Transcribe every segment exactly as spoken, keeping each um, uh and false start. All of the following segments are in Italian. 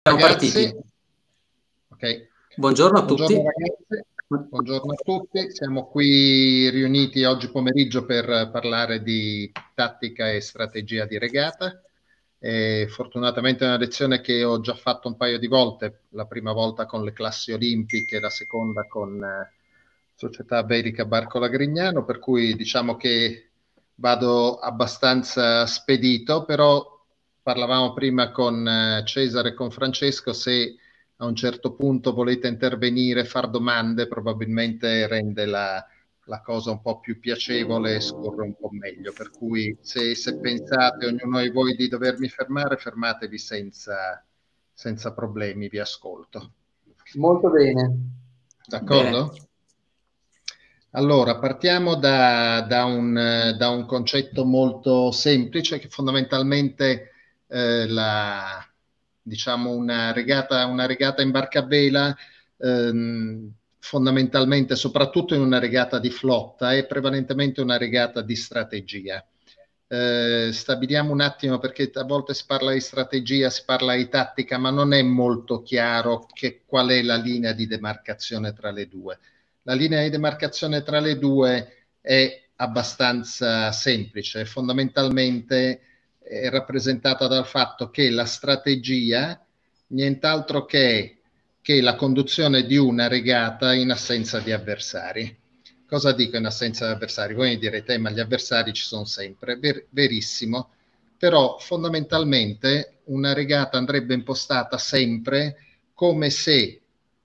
Siamo partiti. Okay. Buongiorno a Buongiorno tutti. ragazzi, buongiorno a tutti. Siamo qui riuniti oggi pomeriggio per parlare di tattica e strategia di regata. E fortunatamente è una lezione che ho già fatto un paio di volte, la prima volta con le classi olimpiche, la seconda con eh, Società Belica Barcola Grignano, per cui diciamo che vado abbastanza spedito, però parlavamo prima con eh, Cesare e con Francesco, se a un certo punto volete intervenire, far domande, probabilmente rende la, la cosa un po' più piacevole e scorre un po' meglio. Per cui se, se pensate, ognuno di voi, di dovermi fermare, fermatevi senza, senza problemi, vi ascolto. Molto bene. D'accordo? Bene. Allora, partiamo da, da, un, da un concetto molto semplice che fondamentalmente eh, la, diciamo una regata, una regata in barca a vela ehm, fondamentalmente, soprattutto in una regata di flotta, è prevalentemente una regata di strategia. Eh, stabiliamo un attimo, perché a volte si parla di strategia, si parla di tattica, ma non è molto chiaro che, qual è la linea di demarcazione tra le due. La linea di demarcazione tra le due è abbastanza semplice, fondamentalmente è rappresentata dal fatto che la strategia nient'altro che, che la conduzione di una regata in assenza di avversari. Cosa dico in assenza di avversari? Voi mi direte, eh, ma gli avversari ci sono sempre. Ver- verissimo, però fondamentalmente una regata andrebbe impostata sempre come se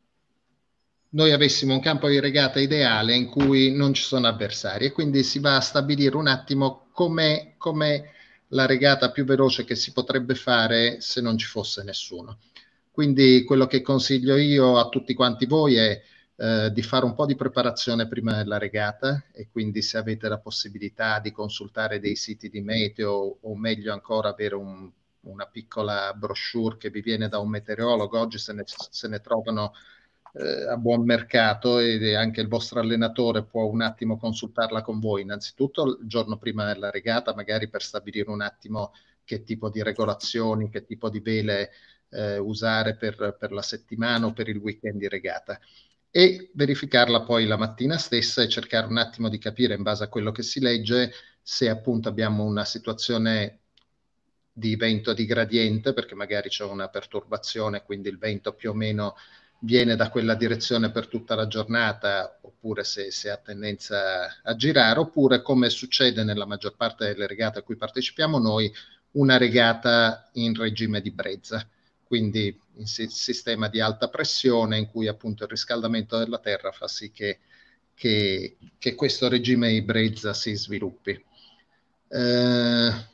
noi avessimo un campo di regata ideale in cui non ci sono avversari, e quindi si va a stabilire un attimo com'è, com'è la regata più veloce che si potrebbe fare se non ci fosse nessuno. Quindi quello che consiglio io a tutti quanti voi è eh, di fare un po' di preparazione prima della regata, e quindi se avete la possibilità di consultare dei siti di meteo, o meglio ancora avere un, una piccola brochure che vi viene da un meteorologo, oggi se ne, se ne trovano eh, a buon mercato, e anche il vostro allenatore può un attimo consultarla con voi, innanzitutto il giorno prima della regata, magari per stabilire un attimo che tipo di regolazioni, che tipo di vele eh, usare per, per la settimana o per il weekend di regata, e verificarla poi la mattina stessa e cercare un attimo di capire, in base a quello che si legge, se appunto abbiamo una situazione di vento di gradiente, perché magari c'è una perturbazione, quindi il vento più o meno viene da quella direzione per tutta la giornata, oppure se, se ha tendenza a girare, oppure, come succede nella maggior parte delle regate a cui partecipiamo noi, una regata in regime di brezza, quindi in si- sistema di alta pressione, in cui appunto il riscaldamento della terra fa sì che, che, che questo regime di brezza si sviluppi. Eh,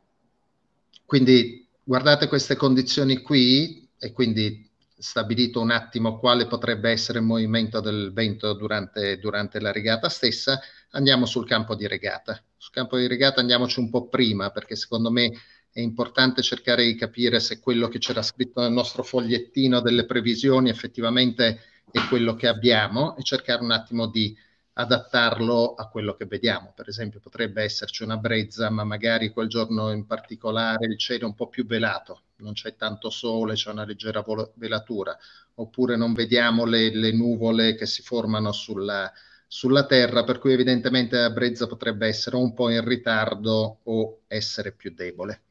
quindi guardate queste condizioni qui, e quindi stabilito un attimo quale potrebbe essere il movimento del vento durante, durante la regata stessa, andiamo sul campo di regata. Sul campo di regata andiamoci un po' prima, perché secondo me è importante cercare di capire se quello che c'era scritto nel nostro fogliettino delle previsioni effettivamente è quello che abbiamo, e cercare un attimo di adattarlo a quello che vediamo. Per esempio potrebbe esserci una brezza, ma magari quel giorno in particolare il cielo è un po' più velato, non c'è tanto sole, c'è una leggera velatura, oppure non vediamo le, le nuvole che si formano sulla, sulla terra, per cui evidentemente la brezza potrebbe essere un po' in ritardo o essere più debole.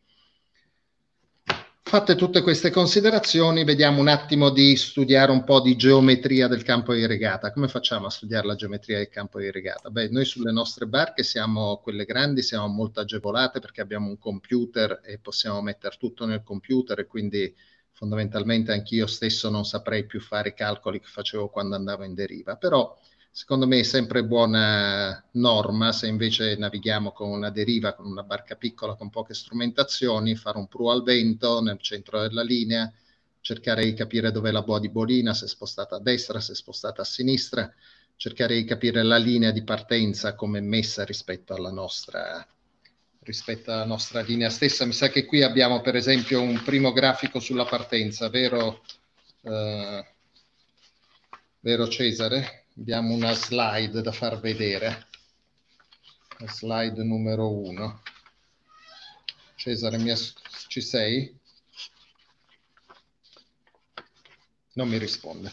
Fatte tutte queste considerazioni, vediamo un attimo di studiare un po' di geometria del campo di regata. Come facciamo a studiare la geometria del campo di regata? Beh, noi sulle nostre barche siamo, quelle grandi, siamo molto agevolate perché abbiamo un computer e possiamo mettere tutto nel computer, e quindi fondamentalmente anch'io stesso non saprei più fare i calcoli che facevo quando andavo in deriva, però secondo me è sempre buona norma, se invece navighiamo con una deriva, con una barca piccola, con poche strumentazioni, fare un pru al vento nel centro della linea, cercare di capire dov'è la boa di bolina, se è spostata a destra, se è spostata a sinistra, cercare di capire la linea di partenza come è messa rispetto alla nostra, rispetto alla nostra linea stessa. Mi sa che qui abbiamo per esempio un primo grafico sulla partenza, vero, eh, vero Cesare? Abbiamo una slide da far vedere, la slide numero uno. Cesare, mi ci sei? non mi risponde.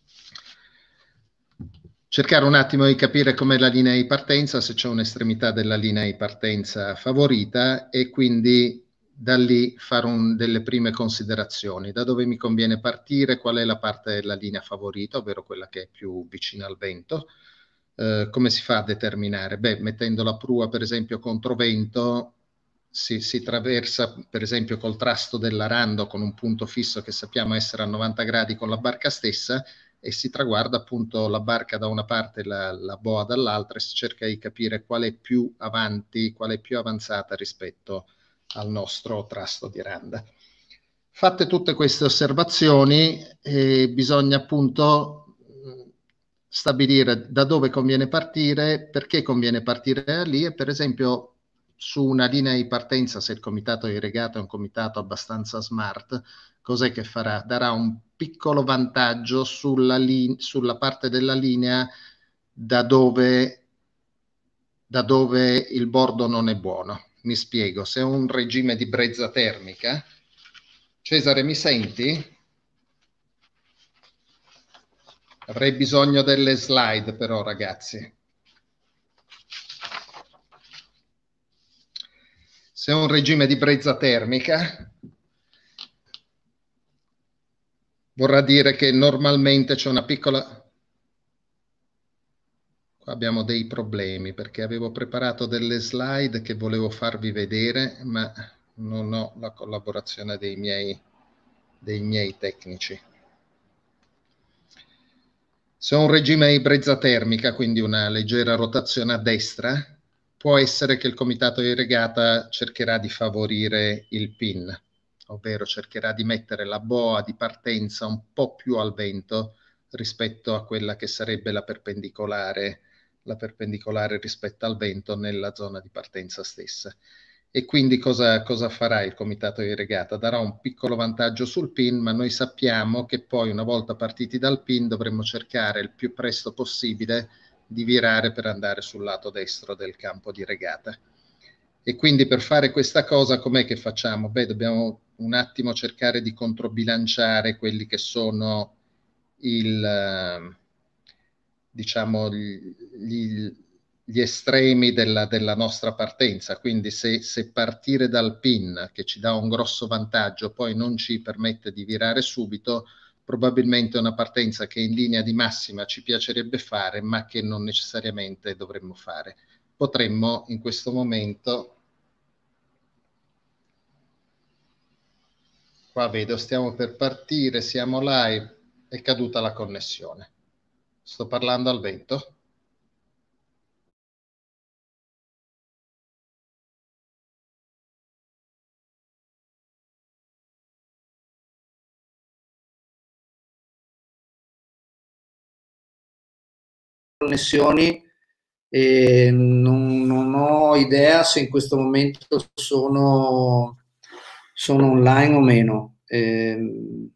Cercare un attimo di capire com'è la linea di partenza, se c'è un'estremità della linea di partenza favorita e quindi da lì fare un, delle prime considerazioni. Da dove mi conviene partire, qual è la parte della linea favorita, ovvero quella che è più vicina al vento. Eh, come si fa a determinare? Beh, mettendo la prua per esempio contro vento, si, si traversa per esempio col trasto dell'arando con un punto fisso che sappiamo essere a novanta gradi con la barca stessa, e si traguarda appunto la barca da una parte e la, la boa dall'altra, e si cerca di capire qual è più avanti, qual è più avanzata rispetto al nostro trasto di randa. Fatte tutte queste osservazioni, eh, bisogna appunto stabilire da dove conviene partire, perché conviene partire da lì, e per esempio su una linea di partenza, se il comitato di regata è un comitato abbastanza smart, cos'è che farà? Darà un piccolo vantaggio sulla, sulla parte della linea da dove, da dove il bordo non è buono. Mi spiego, se è un regime di brezza termica, Cesare, mi senti? Avrei bisogno delle slide però, ragazzi. Se è un regime di brezza termica, vorrà dire che normalmente c'è una piccola... Qua abbiamo dei problemi perché avevo preparato delle slide che volevo farvi vedere, ma non ho la collaborazione dei miei, dei miei tecnici. Se ho un regime di brezza termica, quindi una leggera rotazione a destra, può essere che il comitato di regata cercherà di favorire il pin, ovvero cercherà di mettere la boa di partenza un po' più al vento rispetto a quella che sarebbe la perpendicolare, la perpendicolare rispetto al vento nella zona di partenza stessa. E quindi cosa, cosa farà il comitato di regata? Darà un piccolo vantaggio sul pin, ma noi sappiamo che poi una volta partiti dal pin dovremmo cercare il più presto possibile di virare per andare sul lato destro del campo di regata. E quindi per fare questa cosa com'è che facciamo? Beh, dobbiamo un attimo cercare di controbilanciare quelli che sono il, diciamo, gli, gli estremi della, della nostra partenza. Quindi se, se partire dal pin, che ci dà un grosso vantaggio, poi non ci permette di virare subito, probabilmente è una partenza che in linea di massima ci piacerebbe fare, ma che non necessariamente dovremmo fare. Potremmo in questo momento... Qua vedo, stiamo per partire, siamo live, è caduta la connessione. Sto parlando al vento? Connessioni e non, non ho idea se in questo momento sono, sono online o meno. Eh,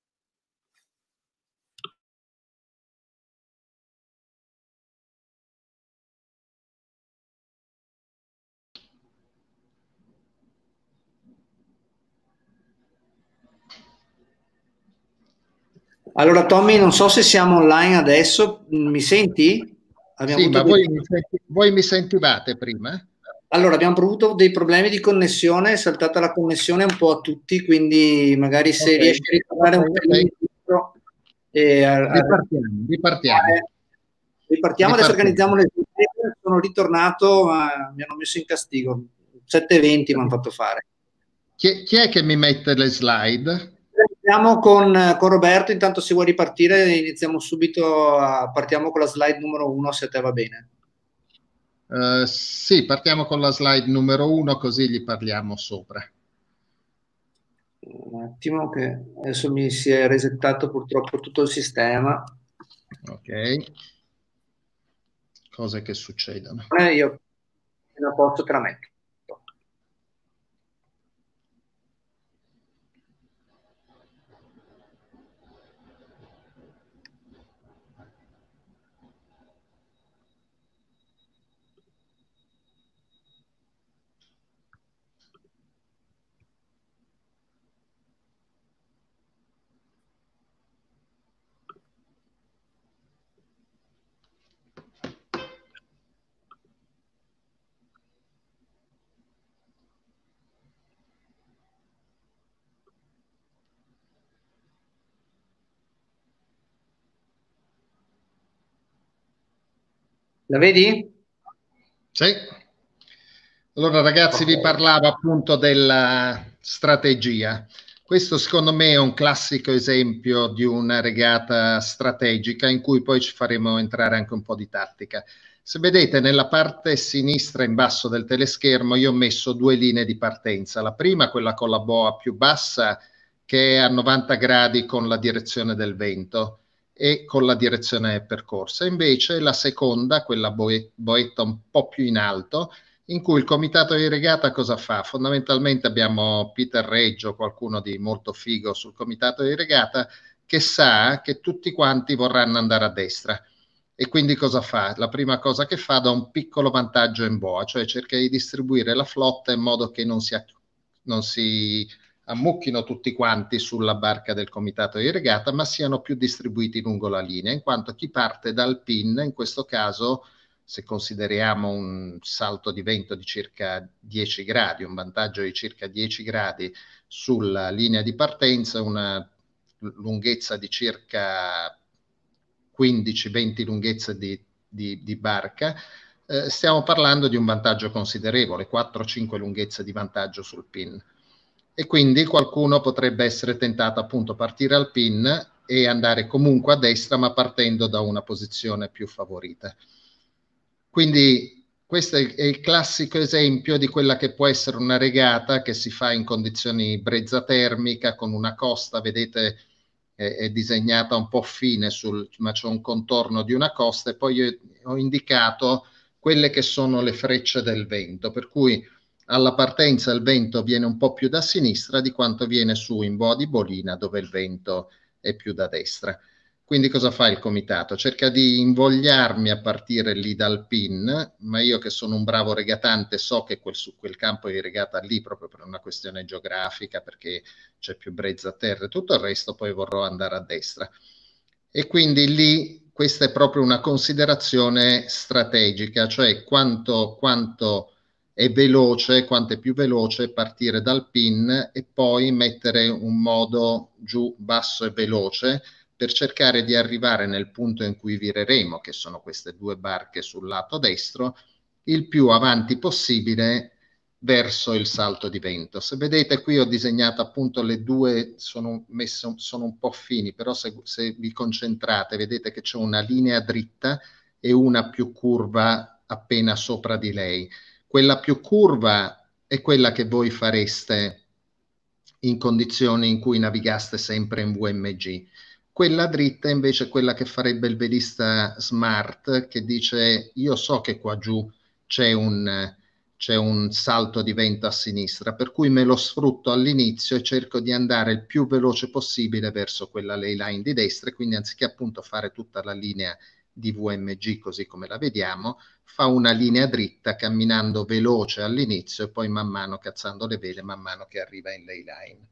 allora Tommy, non so se siamo online adesso, mi senti? Abbiamo Sì, avuto ma dei... voi mi, senti, voi mi sentivate prima? Allora, abbiamo avuto dei problemi di connessione, è saltata la connessione un po' a tutti, quindi magari se Ok, riesci a ritornare un ok, pelino ok. indietro e a, a Ripartiamo, ripartiamo. ripartiamo, adesso Ripartiamo. organizziamo le slide. Sono ritornato, ma mi hanno messo in castigo. sette e venti mi hanno fatto fare. Chi, chi è che mi mette le slide? Iniziamo con, con Roberto, intanto se vuoi ripartire iniziamo subito, a, partiamo con la slide numero uno se a te va bene. Uh, sì, partiamo con la slide numero uno così gli parliamo sopra. Un attimo che adesso mi si è resettato purtroppo tutto il sistema. Ok. Cose che succedono. Eh, io appena posso te la metto. La vedi? Sì. Allora ragazzi, Okay. vi parlavo appunto della strategia. Questo secondo me è un classico esempio di una regata strategica in cui poi ci faremo entrare anche un po' di tattica. Se vedete nella parte sinistra in basso del teleschermo io ho messo due linee di partenza. La prima, quella con la boa più bassa, che è a novanta gradi con la direzione del vento e con la direzione percorsa. Invece la seconda, quella boetta un po' più in alto, in cui il comitato di regata cosa fa? Fondamentalmente abbiamo Peter Reggio, qualcuno di molto figo sul comitato di regata, che sa che tutti quanti vorranno andare a destra. E quindi cosa fa? La prima cosa che fa, dà un piccolo vantaggio in boa, cioè cerca di distribuire la flotta in modo che non si, non si ammucchino tutti quanti sulla barca del comitato di regata, ma siano più distribuiti lungo la linea, in quanto chi parte dal pin, in questo caso, se consideriamo un salto di vento di circa dieci gradi, un vantaggio di circa dieci gradi sulla linea di partenza, una lunghezza di circa quindici venti lunghezze di, di, di barca, eh, stiamo parlando di un vantaggio considerevole, quattro cinque lunghezze di vantaggio sul pin. E quindi qualcuno potrebbe essere tentato appunto a partire al pin e andare comunque a destra, ma partendo da una posizione più favorita. Quindi questo è il classico esempio di quella che può essere una regata che si fa in condizioni brezza termica, con una costa, vedete, è, è disegnata un po' fine, sul, ma c'è un contorno di una costa, e poi io ho indicato quelle che sono le frecce del vento, per cui alla partenza il vento viene un po' più da sinistra di quanto viene su in boa di bolina, dove il vento è più da destra. Quindi cosa fa il comitato? Cerca di invogliarmi a partire lì dal pin, ma io che sono un bravo regatante so che quel, su quel campo di regata lì, proprio per una questione geografica, perché c'è più brezza a terra e tutto il resto, poi vorrò andare a destra. E quindi lì questa è proprio una considerazione strategica, cioè quanto, quanto è veloce, quanto è più veloce partire dal pin e poi mettere un modo giù, basso e veloce, per cercare di arrivare nel punto in cui vireremo, che sono queste due barche sul lato destro, il più avanti possibile verso il salto di vento. Se vedete qui ho disegnato appunto le due, sono, messo, sono un po' fini, però se, se vi concentrate vedete che c'è una linea dritta e una più curva appena sopra di lei. Quella più curva è quella che voi fareste in condizioni in cui navigaste sempre in V M G. Quella dritta invece è quella che farebbe il velista smart, che dice io so che qua giù c'è un, c'è un salto di vento a sinistra, per cui me lo sfrutto all'inizio e cerco di andare il più veloce possibile verso quella ley line di destra, e quindi anziché appunto fare tutta la linea di V M G così come la vediamo, fa una linea dritta camminando veloce all'inizio e poi man mano cazzando le vele man mano che arriva in ley line.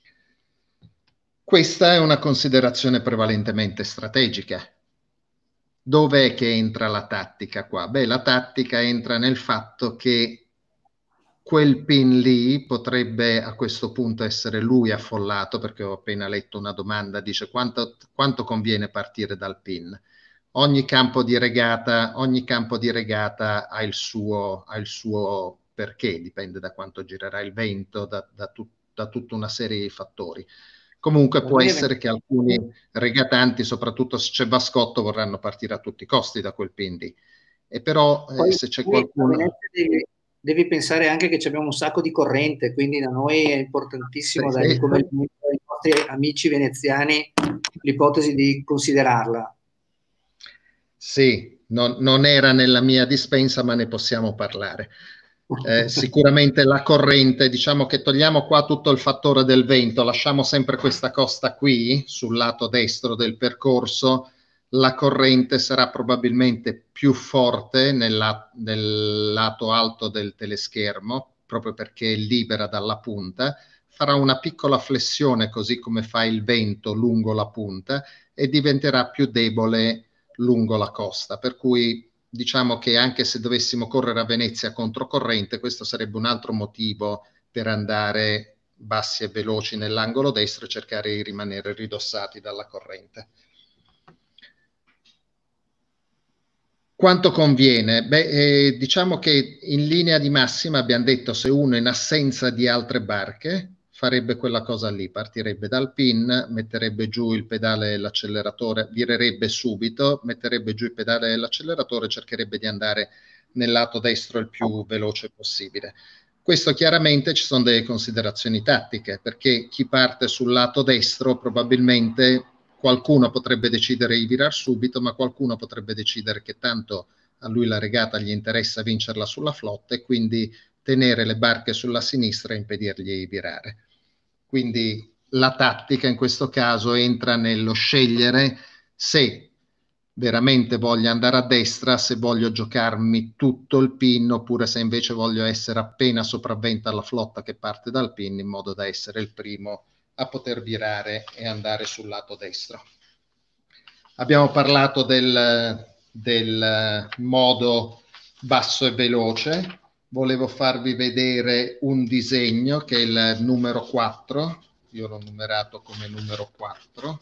Questa è una considerazione prevalentemente strategica. Dov'è che entra la tattica qua? Beh, la tattica entra nel fatto che quel pin lì potrebbe a questo punto essere lui affollato, perché ho appena letto una domanda, dice quanto, quanto conviene partire dal pin? Ogni campo di regata, ogni campo di regata ha il suo, ha il suo perché, dipende da quanto girerà il vento, da, da, tut, da tutta una serie di fattori. Comunque può essere che alcuni regatanti, soprattutto se c'è Bascotto, vorranno partire a tutti i costi da quel pin lì. E però eh, se c'è qualcuno... Devi, devi pensare anche che abbiamo un sacco di corrente, quindi da noi è importantissimo, sì, dai, sì. come i nostri amici veneziani, l'ipotesi di considerarla. Sì, non, non era nella mia dispensa, ma ne possiamo parlare. Eh, sicuramente la corrente, diciamo che togliamo qua tutto il fattore del vento, lasciamo sempre questa costa qui sul lato destro del percorso, la corrente sarà probabilmente più forte nella, nel lato alto del teleschermo, proprio perché è libera dalla punta, farà una piccola flessione così come fa il vento lungo la punta e diventerà più debole lungo la costa, per cui diciamo che anche se dovessimo correre a Venezia controcorrente, questo sarebbe un altro motivo per andare bassi e veloci nell'angolo destro e cercare di rimanere ridossati dalla corrente. Quanto conviene? Beh, eh, diciamo che in linea di massima abbiamo detto, se uno in assenza di altre barche farebbe quella cosa lì, partirebbe dal pin, metterebbe giù il pedale e l'acceleratore, virerebbe subito, metterebbe giù il pedale e l'acceleratore, cercherebbe di andare nel lato destro il più veloce possibile. Questo chiaramente ci sono delle considerazioni tattiche, perché chi parte sul lato destro probabilmente qualcuno potrebbe decidere di virare subito, ma qualcuno potrebbe decidere che tanto a lui la regata gli interessa vincerla sulla flotta e quindi tenere le barche sulla sinistra e impedirgli di virare. Quindi la tattica in questo caso entra nello scegliere se veramente voglio andare a destra, se voglio giocarmi tutto il pin, oppure se invece voglio essere appena sopravvento alla flotta che parte dal pin, in modo da essere il primo a poter virare e andare sul lato destro. Abbiamo parlato del, del modo basso e veloce. Volevo farvi vedere un disegno che è il numero quattro. Io l'ho numerato come numero quattro.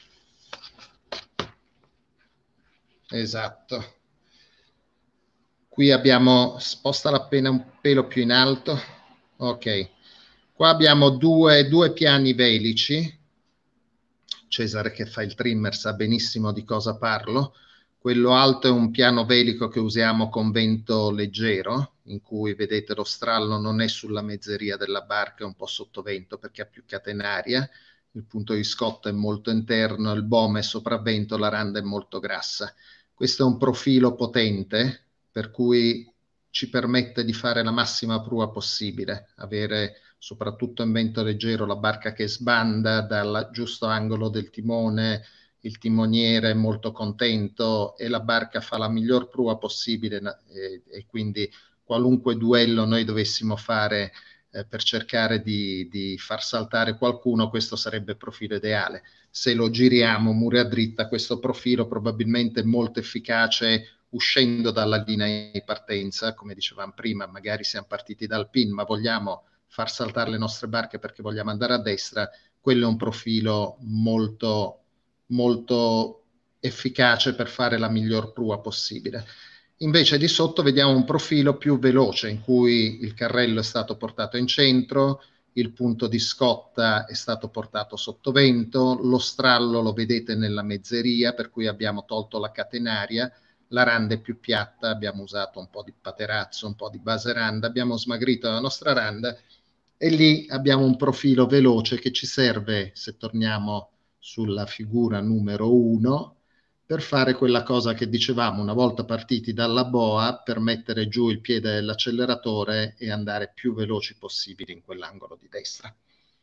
Esatto. Qui abbiamo, spostala appena un pelo più in alto. Ok. Qua abbiamo due, due piani velici. Cesare, che fa il trimmer, sa benissimo di cosa parlo. Quello alto è un piano velico che usiamo con vento leggero, in cui vedete lo strallo non è sulla mezzeria della barca, è un po' sottovento perché ha più catenaria, il punto di scotto è molto interno, il bome è sopravvento, la randa è molto grassa. Questo è un profilo potente, per cui ci permette di fare la massima prua possibile, avere soprattutto in vento leggero la barca che sbanda dal giusto angolo del timone, il timoniere è molto contento e la barca fa la miglior prua possibile, e, e quindi qualunque duello noi dovessimo fare eh, per cercare di, di far saltare qualcuno, questo sarebbe il profilo ideale. Se lo giriamo mura dritta, questo profilo probabilmente è molto efficace uscendo dalla linea di partenza, come dicevamo prima, magari siamo partiti dal pin, ma vogliamo far saltare le nostre barche perché vogliamo andare a destra, quello è un profilo molto, molto efficace per fare la miglior prua possibile. Invece di sotto vediamo un profilo più veloce, in cui il carrello è stato portato in centro, il punto di scotta è stato portato sotto vento, lo strallo lo vedete nella mezzeria, per cui abbiamo tolto la catenaria, la randa è più piatta, abbiamo usato un po' di paterazzo, un po' di base randa, abbiamo smagrito la nostra randa e lì abbiamo un profilo veloce che ci serve, se torniamo sulla figura numero uno, per fare quella cosa che dicevamo una volta partiti dalla boa, per mettere giù il piede dell'acceleratore e andare più veloci possibili in quell'angolo di destra.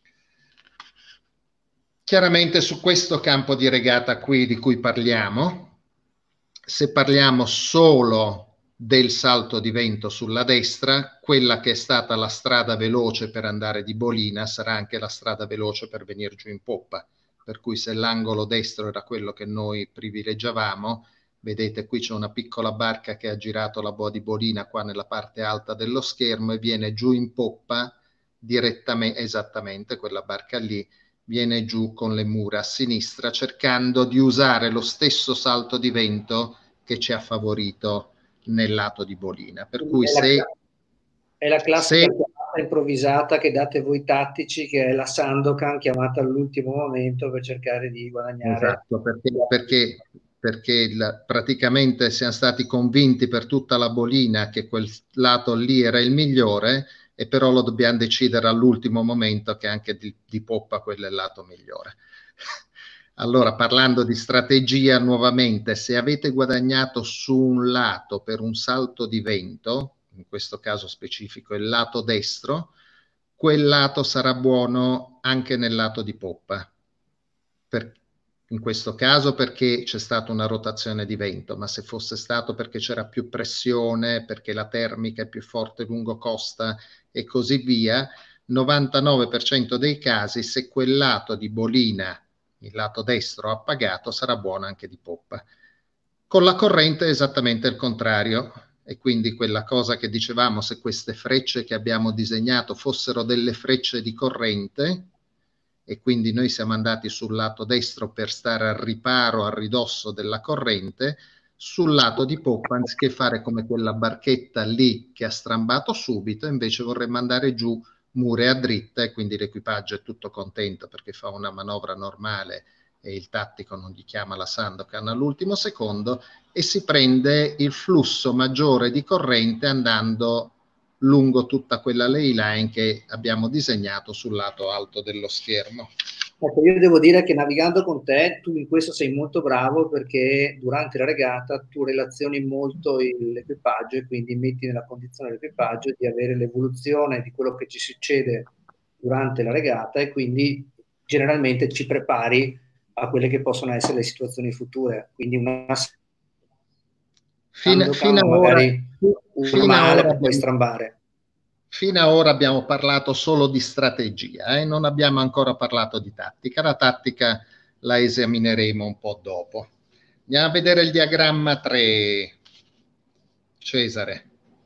Chiaramente su questo campo di regata qui di cui parliamo, se parliamo solo del salto di vento sulla destra, quella che è stata la strada veloce per andare di bolina sarà anche la strada veloce per venire giù in poppa. Per cui se l'angolo destro era quello che noi privilegiavamo, vedete qui c'è una piccola barca che ha girato la boa di bolina qua nella parte alta dello schermo e viene giù in poppa direttamente, esattamente quella barca lì, viene giù con le mura a sinistra cercando di usare lo stesso salto di vento che ci ha favorito nel lato di bolina. Per cui è se... La, è la classica se, chiamata improvvisata che date voi tattici, che è la Sandokan chiamata all'ultimo momento per cercare di guadagnare. Esatto, perché, perché, perché il, praticamente siamo stati convinti per tutta la bolina che quel lato lì era il migliore, e però lo dobbiamo decidere all'ultimo momento che anche di, di poppa quello è il lato migliore. Allora, parlando di strategia nuovamente, se avete guadagnato su un lato per un salto di vento, in questo caso specifico il lato destro, quel lato sarà buono anche nel lato di poppa. Per, in questo caso perché c'è stata una rotazione di vento, ma se fosse stato perché c'era più pressione, perché la termica è più forte lungo costa e così via, novantanove per cento dei casi, se quel lato di bolina, il lato destro appagato, sarà buono anche di poppa. Con la corrente è esattamente il contrario, e quindi quella cosa che dicevamo, se queste frecce che abbiamo disegnato fossero delle frecce di corrente, e quindi noi siamo andati sul lato destro per stare al riparo, a ridosso della corrente, sul lato di poppa, anziché fare come quella barchetta lì che ha strambato subito, invece vorremmo andare giù murea dritta e quindi l'equipaggio è tutto contento perché fa una manovra normale e il tattico non gli chiama la Sandokan all'ultimo secondo e si prende il flusso maggiore di corrente andando lungo tutta quella ley line che abbiamo disegnato sul lato alto dello schermo. Ecco, io devo dire che navigando con te, tu in questo sei molto bravo perché durante la regata tu relazioni molto l'equipaggio e quindi metti nella condizione l'equipaggio di avere l'evoluzione di quello che ci succede durante la regata e quindi generalmente ci prepari a quelle che possono essere le situazioni future. Quindi una fino, fino a magari ora, fino a male ora puoi strambare. Fino ad ora abbiamo parlato solo di strategia, eh? Non abbiamo ancora parlato di tattica. La tattica la esamineremo un po' dopo. Andiamo a vedere il diagramma tre. Cesare.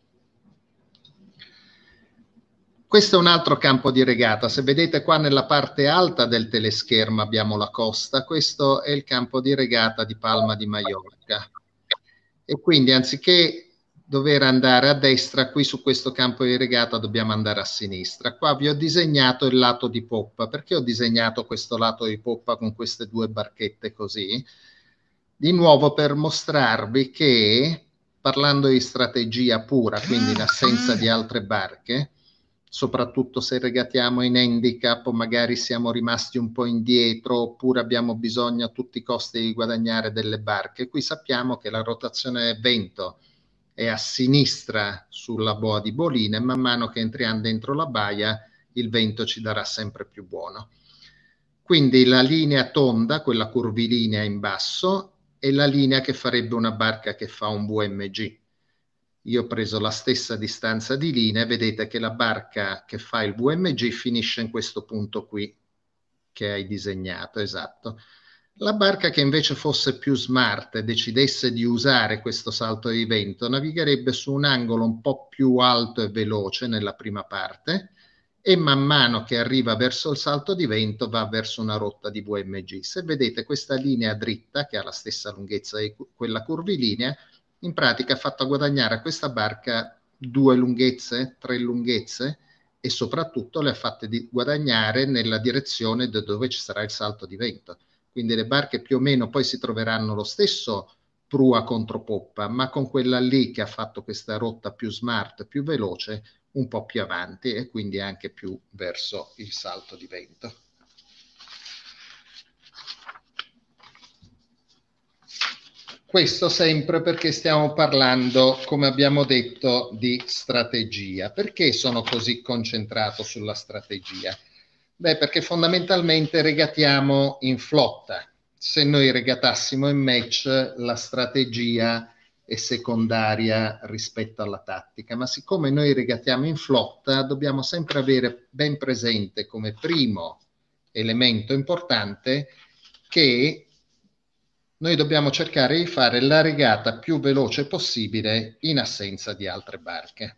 Questo è un altro campo di regata. Se vedete qua nella parte alta del teleschermo abbiamo la costa. Questo è il campo di regata di Palma di Maiorca. E quindi anziché dover andare a destra, qui su questo campo di regata dobbiamo andare a sinistra. Qua vi ho disegnato il lato di poppa. Perché ho disegnato questo lato di poppa con queste due barchette così? Di nuovo per mostrarvi che, parlando di strategia pura, quindi in assenza di altre barche, soprattutto se regatiamo in handicap o magari siamo rimasti un po' indietro oppure abbiamo bisogno a tutti i costi di guadagnare delle barche, qui sappiamo che la rotazione del vento è a sinistra sulla boa di Bolina e man mano che entriamo dentro la baia il vento ci darà sempre più buono. Quindi la linea tonda, quella curvilinea in basso, è la linea che farebbe una barca che fa un V M G. Io ho preso la stessa distanza di linea e vedete che la barca che fa il V M G finisce in questo punto qui che hai disegnato, esatto. La barca che invece fosse più smart e decidesse di usare questo salto di vento navigherebbe su un angolo un po' più alto e veloce nella prima parte e man mano che arriva verso il salto di vento va verso una rotta di V M G. Se vedete questa linea dritta che ha la stessa lunghezza di quella curvilinea, in pratica ha fatto guadagnare a questa barca due lunghezze, tre lunghezze e soprattutto le ha fatte di guadagnare nella direzione da dove ci sarà il salto di vento. Quindi le barche più o meno poi si troveranno lo stesso prua contro poppa, ma con quella lì che ha fatto questa rotta più smart, più veloce, un po' più avanti e quindi anche più verso il salto di vento. Questo sempre perché stiamo parlando, come abbiamo detto, di strategia. Perché sono così concentrato sulla strategia? Beh, perché fondamentalmente regatiamo in flotta. Se noi regatassimo in match, la strategia è secondaria rispetto alla tattica, ma siccome noi regatiamo in flotta, dobbiamo sempre avere ben presente come primo elemento importante che noi dobbiamo cercare di fare la regata più veloce possibile in assenza di altre barche.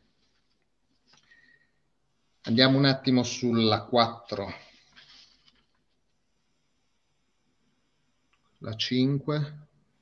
Andiamo un attimo sulla quattro. La cinque.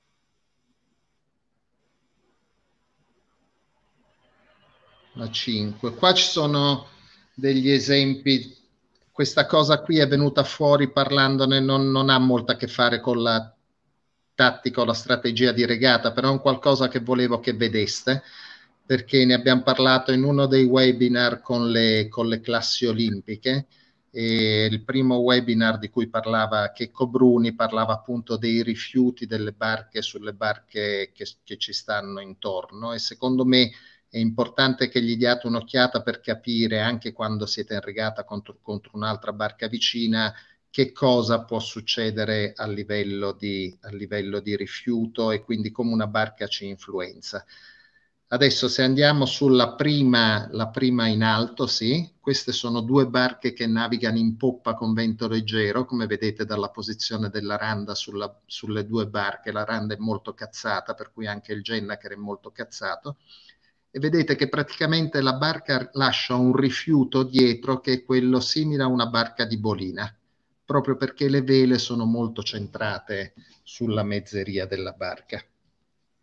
La cinque. Qua ci sono degli esempi. Questa cosa qui è venuta fuori parlandone, non, non ha molto a che fare con la tattica o la strategia di regata, però è un qualcosa che volevo che vedeste, perché ne abbiamo parlato in uno dei webinar con le, con le classi olimpiche. E il primo webinar di cui parlava Checco Bruni parlava appunto dei rifiuti delle barche sulle barche che, che ci stanno intorno, e secondo me è importante che gli diate un'occhiata per capire, anche quando siete in regata contro, contro un'altra barca vicina, che cosa può succedere a livello di, a livello di rifiuto e quindi come una barca ci influenza. Adesso se andiamo sulla prima, la prima in alto, sì, queste sono due barche che navigano in poppa con vento leggero, come vedete dalla posizione della randa sulla, sulle due barche. La randa è molto cazzata, per cui anche il Gennaker è molto cazzato. E vedete che praticamente la barca lascia un rifiuto dietro che è quello simile a una barca di bolina, proprio perché le vele sono molto centrate sulla mezzeria della barca.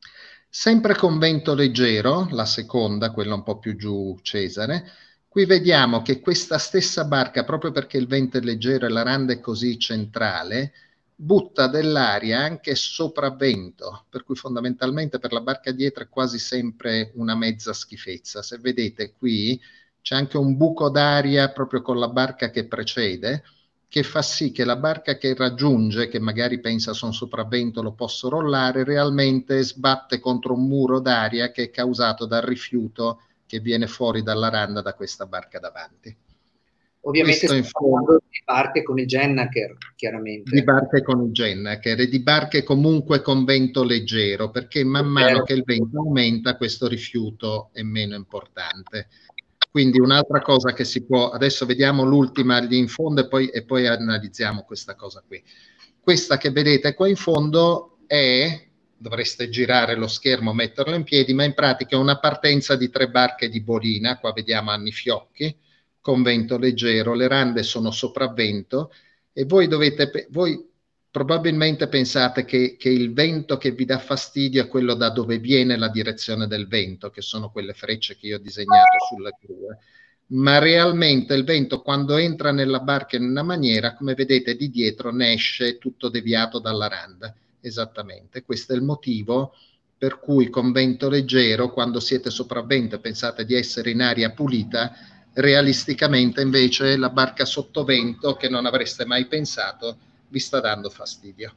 Sempre con vento leggero, la seconda, quella un po' più giù, Cesare, qui vediamo che questa stessa barca, proprio perché il vento è leggero e la randa è così centrale, butta dell'aria anche sopravvento, per cui fondamentalmente per la barca dietro è quasi sempre una mezza schifezza. Se vedete qui c'è anche un buco d'aria proprio con la barca che precede, che fa sì che la barca che raggiunge, che magari pensa sono sopravvento, lo posso rollare, realmente sbatte contro un muro d'aria che è causato dal rifiuto che viene fuori dalla randa da questa barca davanti. Ovviamente Questo in stiamo fondo parlando di barche con il Gennaker, chiaramente. di barche con il Gennaker e di barche comunque con vento leggero, perché man mano che il vento aumenta questo rifiuto è meno importante. Quindi un'altra cosa che si può, adesso vediamo l'ultima lì in fondo e poi, e poi analizziamo questa cosa qui. Questa che vedete qua in fondo è, dovreste girare lo schermo, metterlo in piedi, ma in pratica è una partenza di tre barche di bolina, qua vediamo Anni Fiocchi, con vento leggero, le rande sono sopravvento e voi dovete, voi probabilmente pensate che, che il vento che vi dà fastidio è quello da dove viene la direzione del vento, che sono quelle frecce che io ho disegnato sulla gru, ma realmente il vento quando entra nella barca in una maniera, come vedete di dietro, ne esce tutto deviato dalla randa. Esattamente, questo è il motivo per cui con vento leggero, quando siete sopravvento e pensate di essere in aria pulita, realisticamente invece la barca sottovento, che non avreste mai pensato, vi sta dando fastidio.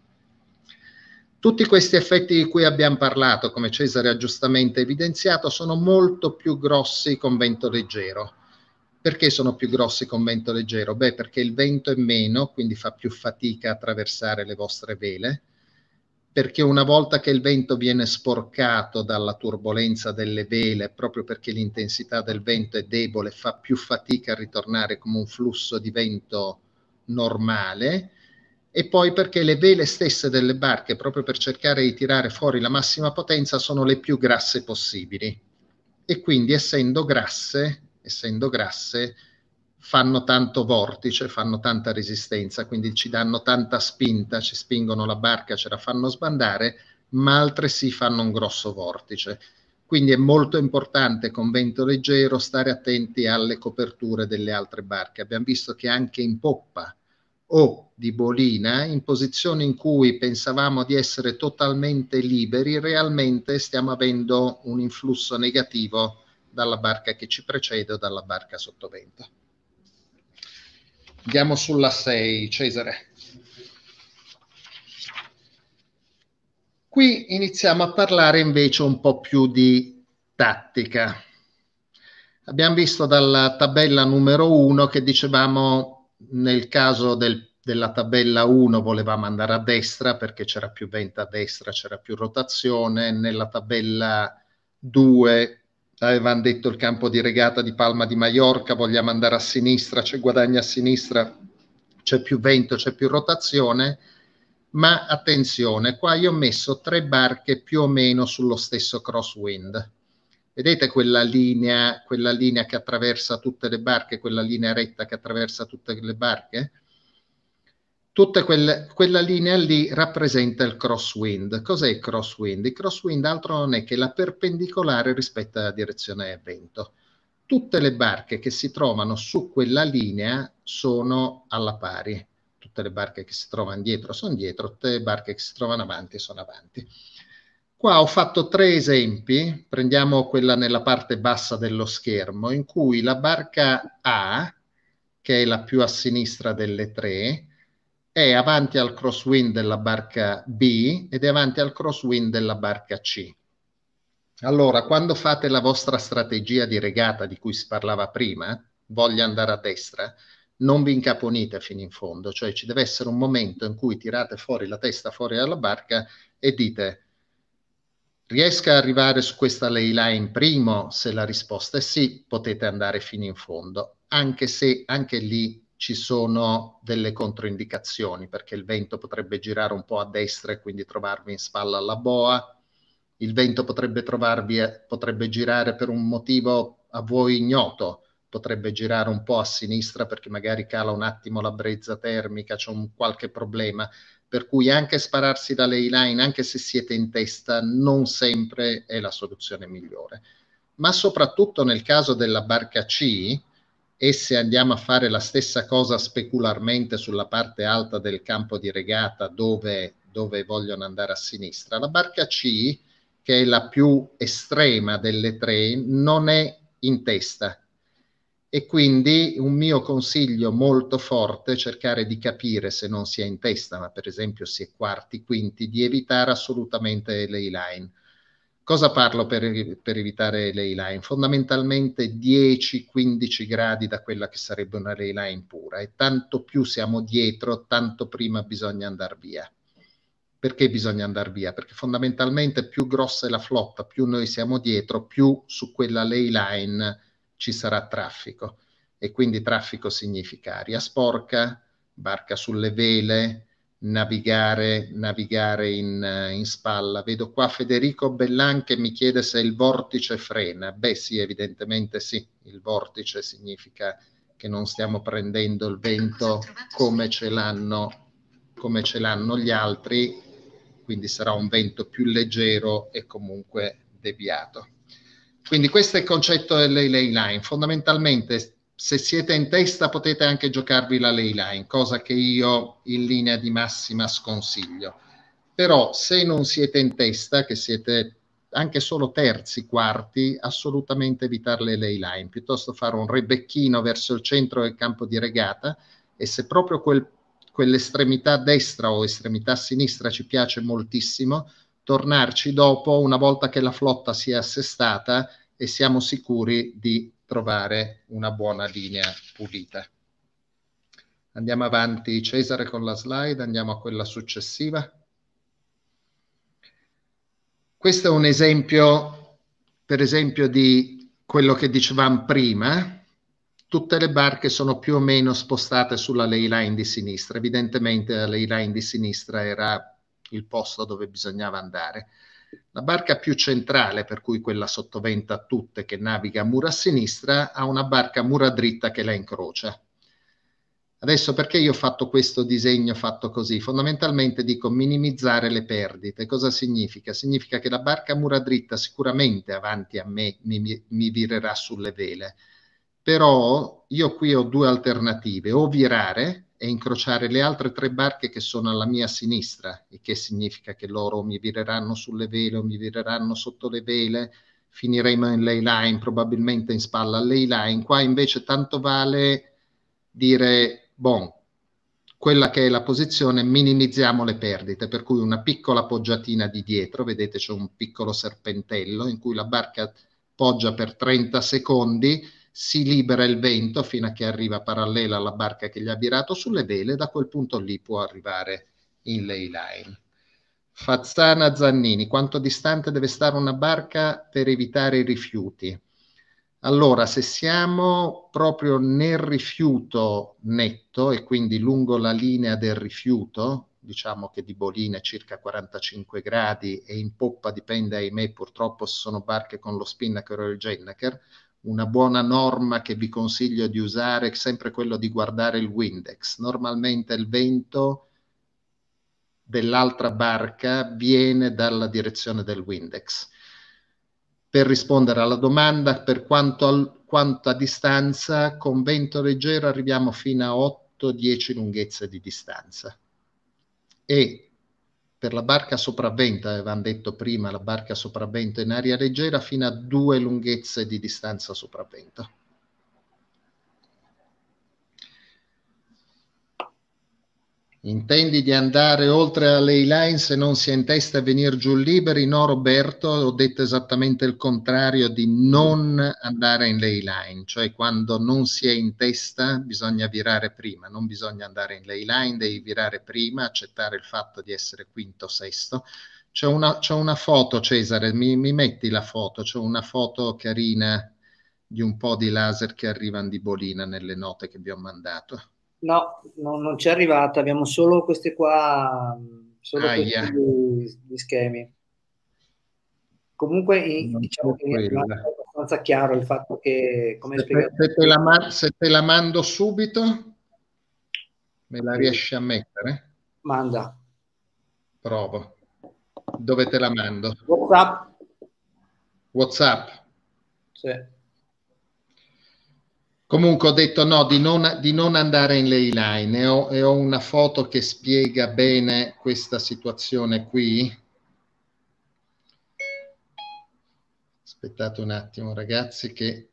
Tutti questi effetti di cui abbiamo parlato, come Cesare ha giustamente evidenziato, sono molto più grossi con vento leggero. Perché sono più grossi con vento leggero? Beh, perché il vento è meno, quindi fa più fatica a attraversare le vostre vele, perché una volta che il vento viene sporcato dalla turbolenza delle vele, proprio perché l'intensità del vento è debole, fa più fatica a ritornare come un flusso di vento normale, e poi perché le vele stesse delle barche, proprio per cercare di tirare fuori la massima potenza, sono le più grasse possibili. E quindi essendo grasse, essendo grasse, fanno tanto vortice, fanno tanta resistenza, quindi ci danno tanta spinta, ci spingono la barca, ce la fanno sbandare, ma altresì fanno un grosso vortice. Quindi è molto importante con vento leggero stare attenti alle coperture delle altre barche. Abbiamo visto che anche in poppa o di bolina, in posizioni in cui pensavamo di essere totalmente liberi, realmente stiamo avendo un influsso negativo dalla barca che ci precede o dalla barca sottovento. Andiamo sulla sei, Cesare. Qui iniziamo a parlare invece un po' più di tattica. Abbiamo visto dalla tabella numero uno che dicevamo nel caso del, della tabella uno volevamo andare a destra perché c'era più vento a destra, c'era più rotazione. Nella tabella due avevano detto il campo di regata di Palma di Maiorca, vogliamo andare a sinistra, c'è guadagno a sinistra, c'è più vento, c'è più rotazione. Ma attenzione, qua io ho messo tre barche più o meno sullo stesso crosswind. Vedete quella linea, quella linea che attraversa tutte le barche, quella linea retta che attraversa tutte le barche? Tutte quelle, quella linea lì rappresenta il crosswind. Cos'è il crosswind? Il crosswind altro non è che la perpendicolare rispetto alla direzione del vento. Tutte le barche che si trovano su quella linea sono alla pari. Tutte le barche che si trovano dietro sono dietro, tutte le barche che si trovano avanti sono avanti. Qua ho fatto tre esempi, prendiamo quella nella parte bassa dello schermo, in cui la barca A, che è la più a sinistra delle tre, è avanti al crosswind della barca B ed è avanti al crosswind della barca C. Allora, quando fate la vostra strategia di regata di cui si parlava prima, voglio andare a destra, non vi incaponite fino in fondo, cioè ci deve essere un momento in cui tirate fuori la testa fuori dalla barca e dite: riesca ad arrivare su questa ley line primo? Se la risposta è sì, potete andare fino in fondo, anche se anche lì ci sono delle controindicazioni, perché il vento potrebbe girare un po' a destra e quindi trovarvi in spalla alla boa, il vento potrebbe trovarvi, potrebbe girare per un motivo a voi ignoto, potrebbe girare un po' a sinistra perché magari cala un attimo la brezza termica, c'è un qualche problema, per cui anche spararsi da ley line, anche se siete in testa, non sempre è la soluzione migliore. Ma soprattutto nel caso della barca C, e se andiamo a fare la stessa cosa specularmente sulla parte alta del campo di regata dove, dove vogliono andare a sinistra, la barca C, che è la più estrema delle tre, non è in testa. E quindi un mio consiglio molto forte è cercare di capire, se non si è in testa, ma per esempio si è quarti, quinti, di evitare assolutamente ley line. Cosa parlo per, per evitare ley line? Fondamentalmente dieci quindici gradi da quella che sarebbe una ley line pura, e tanto più siamo dietro, tanto prima bisogna andare via. Perché bisogna andare via? Perché fondamentalmente più grossa è la flotta, più noi siamo dietro, più su quella ley line ci sarà traffico, e quindi traffico significa aria sporca, barca sulle vele, navigare, navigare in, in spalla. Vedo qua Federico Bellan che mi chiede se il vortice frena. Beh sì, evidentemente sì, il vortice significa che non stiamo prendendo il vento come ce l'hanno, come ce l'hanno gli altri, quindi sarà un vento più leggero e comunque deviato. Quindi questo è il concetto delle ley line. Fondamentalmente, se siete in testa potete anche giocarvi la ley line, cosa che io in linea di massima sconsiglio. Però se non siete in testa, che siete anche solo terzi, quarti, assolutamente evitare le ley line, piuttosto fare un rebecchino verso il centro del campo di regata, e se proprio quel, quell'estremità destra o estremità sinistra ci piace moltissimo, tornarci dopo, una volta che la flotta si è assestata e siamo sicuri di trovare una buona linea pulita. Andiamo avanti, Cesare, con la slide, andiamo a quella successiva. Questo è un esempio, per esempio, di quello che dicevamo prima. Tutte le barche sono più o meno spostate sulla ley line di sinistra. Evidentemente la ley line di sinistra era il posto dove bisognava andare. La barca più centrale, per cui quella sottovento a tutte, che naviga a mura a sinistra, ha una barca a mura dritta che la incrocia. Adesso perché io ho fatto questo disegno fatto così? Fondamentalmente dico minimizzare le perdite. Cosa significa? Significa che la barca a mura dritta sicuramente avanti a me mi, mi virerà sulle vele, però io qui ho due alternative: o virare e incrociare le altre tre barche che sono alla mia sinistra, il che significa che loro mi vireranno sulle vele o mi vireranno sotto le vele, finiremo in ley line, probabilmente in spalla a ley line. Qua invece tanto vale dire, bon, quella che è la posizione, minimizziamo le perdite, per cui una piccola poggiatina di dietro, vedete c'è un piccolo serpentello in cui la barca poggia per trenta secondi, si libera il vento fino a che arriva parallela alla barca che gli ha virato sulle vele, da quel punto lì può arrivare in ley line. Fazzana Zannini, quanto distante deve stare una barca per evitare i rifiuti? Allora, se siamo proprio nel rifiuto netto e quindi lungo la linea del rifiuto, diciamo che di Bolina è circa quarantacinque gradi e in poppa dipende, ahimè, purtroppo se sono barche con lo spinnaker o il gennaker, una buona norma che vi consiglio di usare è sempre quello di guardare il Windex. Normalmente il vento dell'altra barca viene dalla direzione del Windex. Per rispondere alla domanda, per quanto, al, quanto a distanza, con vento leggero arriviamo fino a otto dieci lunghezze di distanza. E per la barca sopravvento, avevamo detto prima, la barca sopravvento in aria leggera, fino a due lunghezze di distanza sopravvento. Intendi di andare oltre la ley line se non si è in testa e venire giù liberi? No, Roberto, ho detto esattamente il contrario, di non andare in ley line, cioè quando non si è in testa bisogna virare prima, non bisogna andare in ley line, devi virare prima, accettare il fatto di essere quinto o sesto. C'è una, c'è una foto, Cesare, mi, mi metti la foto, c'è una foto carina di un po' di laser che arrivano di Bolina nelle note che abbiamo mandato. No, no, non c'è arrivata, abbiamo solo queste qua, solo questi gli schemi. Comunque Non diciamo che è abbastanza chiaro il fatto che, come se, spiegato, se, te la, se te la mando subito, me la riesci a mettere? Manda. Provo. Dove te la mando? WhatsApp. WhatsApp. Sì. Comunque ho detto no, di non, di non andare in ley line e ho, e ho una foto che spiega bene questa situazione qui. Aspettate un attimo ragazzi che...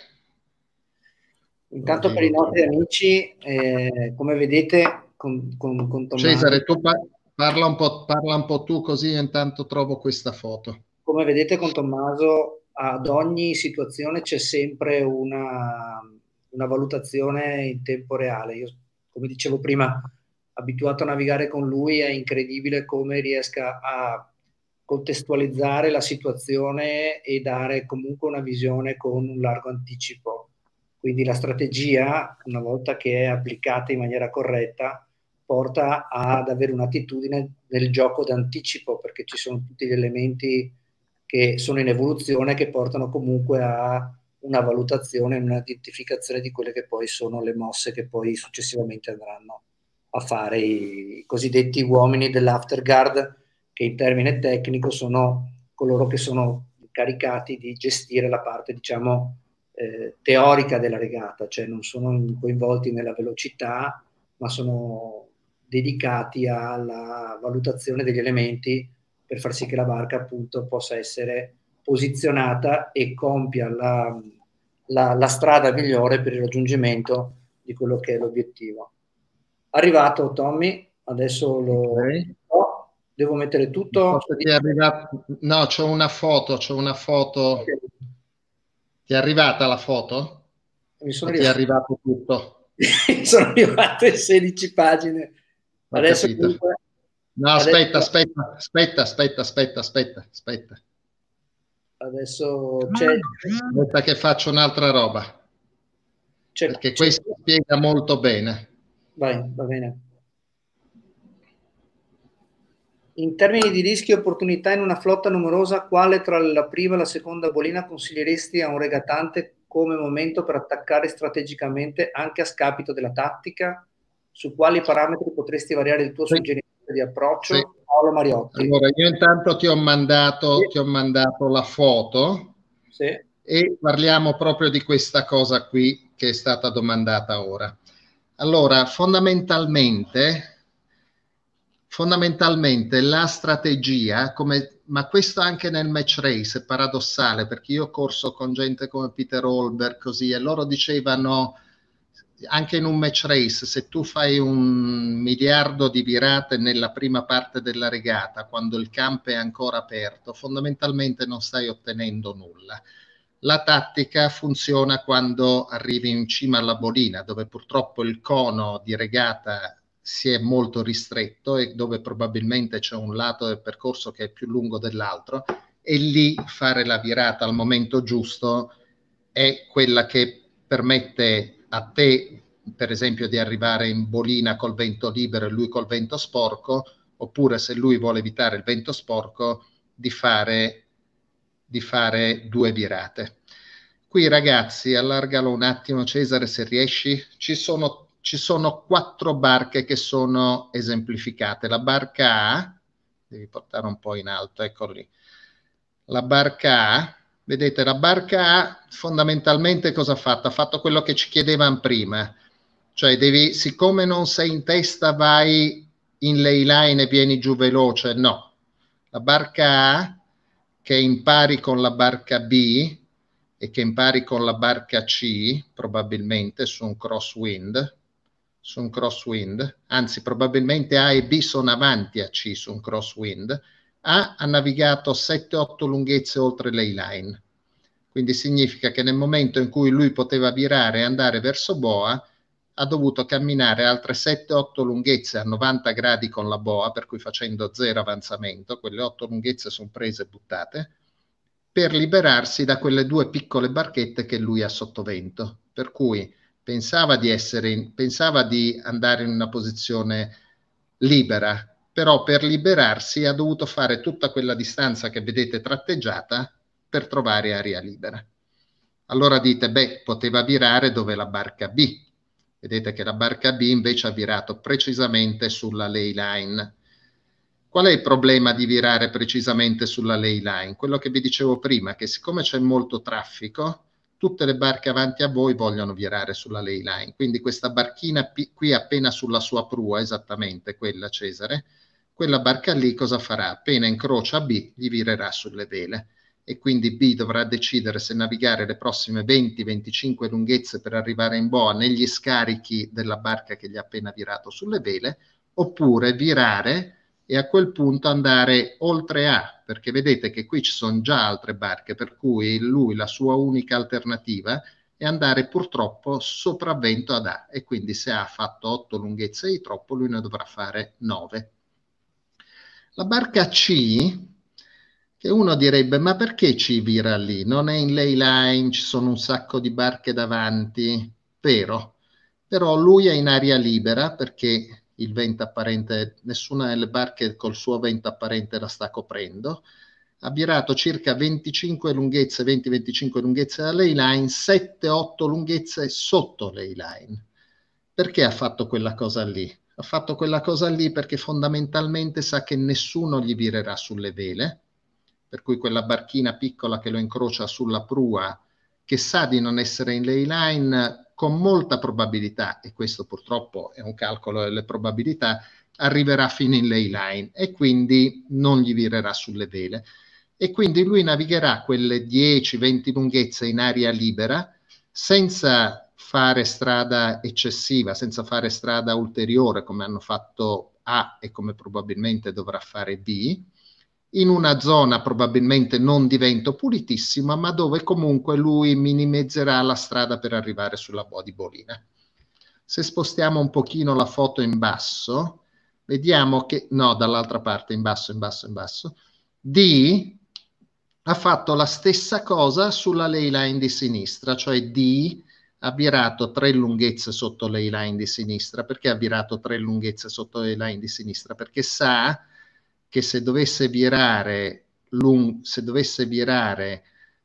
Intanto per i nostri amici, eh, come vedete con, con, con Tommaso... Cesare, tu pa parla, un po', parla un po' tu così io intanto trovo questa foto. Come vedete con Tommaso ad ogni situazione c'è sempre una, una valutazione in tempo reale. Io, come dicevo prima, abituato a navigare con lui, è incredibile come riesca a contestualizzare la situazione e dare comunque una visione con un largo anticipo. Quindi la strategia, una volta che è applicata in maniera corretta, porta ad avere un'attitudine nel gioco d'anticipo, perché ci sono tutti gli elementi che sono in evoluzione che portano comunque a una valutazione, un'identificazione di quelle che poi sono le mosse che poi successivamente andranno a fare i, i cosiddetti uomini dell'afterguard, che in termine tecnico sono coloro che sono incaricati di gestire la parte, diciamo, eh, teorica della regata, cioè non sono coinvolti nella velocità, ma sono dedicati alla valutazione degli elementi per far sì che la barca appunto possa essere posizionata e compia la, la, la strada migliore per il raggiungimento di quello che è l'obiettivo. Arrivato Tommy, adesso lo Okay. oh, devo mettere tutto. Ti è arrivato... No, c'è una foto, c'è una foto. Okay. Ti è arrivata la foto? Mi sono O ti è arrivato, arrivato tutto? mi sono arrivate sedici pagine. Ho Adesso capito. comunque, No, adesso, aspetta, aspetta, aspetta, aspetta, aspetta, aspetta, aspetta. adesso c'è, Aspetta che faccio un'altra roba, perché c'è, questo spiega molto bene. vai, va bene. In termini di rischi e opportunità in una flotta numerosa, quale tra la prima e la seconda bolina consiglieresti a un regatante come momento per attaccare strategicamente anche a scapito della tattica? Su quali parametri potresti variare il tuo Sì, suggerimento di sì. approccio? Paolo Mariotti. Allora, io intanto ti ho mandato, Sì. ti ho mandato la foto Sì. e parliamo proprio di questa cosa qui che è stata domandata ora. Allora, fondamentalmente, fondamentalmente la strategia, come, ma questo anche nel match race è paradossale, perché io ho corso con gente come Peter Holberg così e loro dicevano anche in un match race, se tu fai un miliardo di virate nella prima parte della regata, quando il campo è ancora aperto, fondamentalmente non stai ottenendo nulla. La tattica funziona quando arrivi in cima alla bolina, dove purtroppo il cono di regata si è molto ristretto e dove probabilmente c'è un lato del percorso che è più lungo dell'altro, e lì fare la virata al momento giusto è quella che permette a te, per esempio, di arrivare in bolina col vento libero e lui col vento sporco, oppure se lui vuole evitare il vento sporco, di fare, di fare due virate. Qui ragazzi, allargalo un attimo Cesare se riesci, ci sono, ci sono quattro barche che sono esemplificate. La barca A, devi portare un po' in alto, eccolo lì. La barca A, vedete, la barca A fondamentalmente cosa ha fatto? Ha fatto quello che ci chiedevano prima, cioè devi, siccome non sei in testa vai in ley line e vieni giù veloce, no. La barca A, che è in pari con la barca B e che in pari con la barca C, probabilmente su un crosswind, su un crosswind, anzi probabilmente A e B sono avanti a C su un crosswind, A ha navigato sette otto lunghezze oltre ley line, quindi significa che nel momento in cui lui poteva virare e andare verso boa, ha dovuto camminare altre sette otto lunghezze a novanta gradi con la boa, per cui facendo zero avanzamento, quelle otto lunghezze sono prese e buttate, per liberarsi da quelle due piccole barchette che lui ha sottovento, per cui pensava di, essere in, pensava di andare in una posizione libera, però per liberarsi ha dovuto fare tutta quella distanza che vedete tratteggiata per trovare aria libera. Allora dite, beh, poteva virare dove la barca B. Vedete che la barca B invece ha virato precisamente sulla ley line. Qual è il problema di virare precisamente sulla ley line? Quello che vi dicevo prima, che siccome c'è molto traffico, tutte le barche avanti a voi vogliono virare sulla ley line. Quindi questa barchina qui appena sulla sua prua, esattamente quella Cesare, quella barca lì cosa farà? Appena incrocia B, gli virerà sulle vele. E quindi B dovrà decidere se navigare le prossime venti venticinque lunghezze per arrivare in boa negli scarichi della barca che gli ha appena virato sulle vele, oppure virare e a quel punto andare oltre A, perché vedete che qui ci sono già altre barche, per cui lui la sua unica alternativa è andare purtroppo sopravvento ad A, e quindi se A ha fatto otto lunghezze di troppo, lui ne dovrà fare nove. La barca C, che uno direbbe, ma perché ci vira lì? Non è in ley line, ci sono un sacco di barche davanti, vero? Però lui è in aria libera perché il vento apparente, nessuna delle barche col suo vento apparente la sta coprendo, ha virato circa venticinque lunghezze, venti venticinque lunghezze da ley line, sette otto lunghezze sotto ley line. Perché ha fatto quella cosa lì? Ha fatto quella cosa lì perché fondamentalmente sa che nessuno gli virerà sulle vele, per cui quella barchina piccola che lo incrocia sulla prua, che sa di non essere in ley line, con molta probabilità, e questo purtroppo è un calcolo delle probabilità, arriverà fino in ley line e quindi non gli virerà sulle vele. E quindi lui navigherà quelle dieci venti lunghezze in aria libera senza fare strada eccessiva, senza fare strada ulteriore come hanno fatto A e come probabilmente dovrà fare B, in una zona probabilmente non di vento pulitissima, ma dove comunque lui minimizzerà la strada per arrivare sulla boa di bolina. Se spostiamo un pochino la foto in basso, vediamo che, no, dall'altra parte, in basso, in basso, in basso, D ha fatto la stessa cosa sulla ley line di sinistra, cioè D ha virato tre lunghezze sotto ley line di sinistra. Perché ha virato tre lunghezze sotto ley line di sinistra? Perché sa che se dovesse virare, lung- se dovesse virare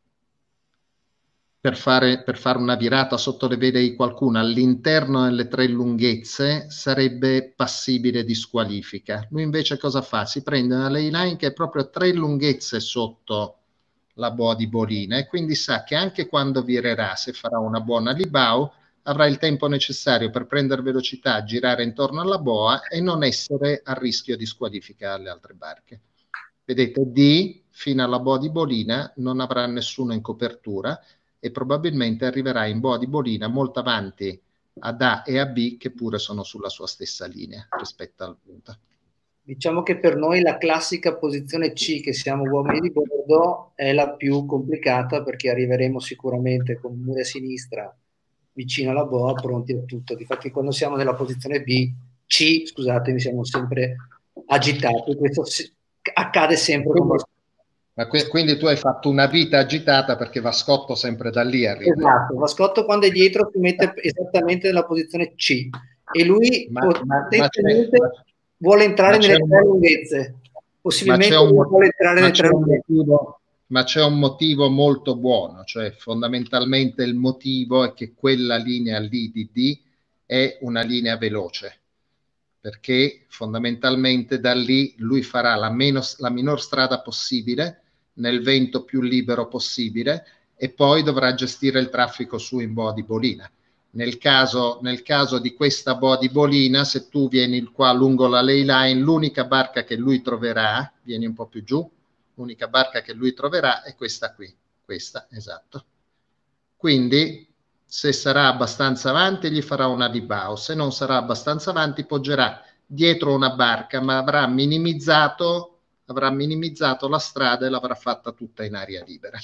per fare, per fare una virata sotto le vele di qualcuno all'interno delle tre lunghezze, sarebbe passibile di squalifica. Lui invece cosa fa? Si prende una ley line che è proprio tre lunghezze sotto la boa di bolina, e quindi sa che anche quando virerà, se farà una buona libau, avrà il tempo necessario per prendere velocità, girare intorno alla boa e non essere a rischio di squalifica alle altre barche. Vedete, D fino alla boa di bolina non avrà nessuno in copertura e probabilmente arriverà in boa di bolina molto avanti ad A e a B, che pure sono sulla sua stessa linea rispetto al punto. Diciamo che per noi la classica posizione C, che siamo uomini di bordo, è la più complicata, perché arriveremo sicuramente con mura a sinistra vicino alla boa, pronti a tutto. Difatti quando siamo nella posizione B, C, scusatemi, siamo sempre agitati. Questo accade sempre quindi, con ma que quindi tu hai fatto una vita agitata perché Vascotto sempre da lì arriva. Esatto, Vascotto quando è dietro si mette esattamente nella posizione C e lui ma, ma, potenzialmente ma vuole entrare nelle un, tre lunghezze, possibilmente un, vuole entrare nelle tre lunghezze. Motivo, ma c'è un motivo molto buono, cioè fondamentalmente il motivo è che quella linea lì di D è una linea veloce, perché fondamentalmente da lì lui farà la, meno, la minor strada possibile nel vento più libero possibile e poi dovrà gestire il traffico su in boa di bolina. Nel caso, nel caso di questa boa di bolina, se tu vieni qua lungo la ley line, l'unica barca che lui troverà, vieni un po' più giù, l'unica barca che lui troverà è questa qui, questa, esatto. Quindi se sarà abbastanza avanti gli farà una libau, se non sarà abbastanza avanti poggerà dietro una barca, ma avrà minimizzato, avrà minimizzato la strada e l'avrà fatta tutta in aria libera.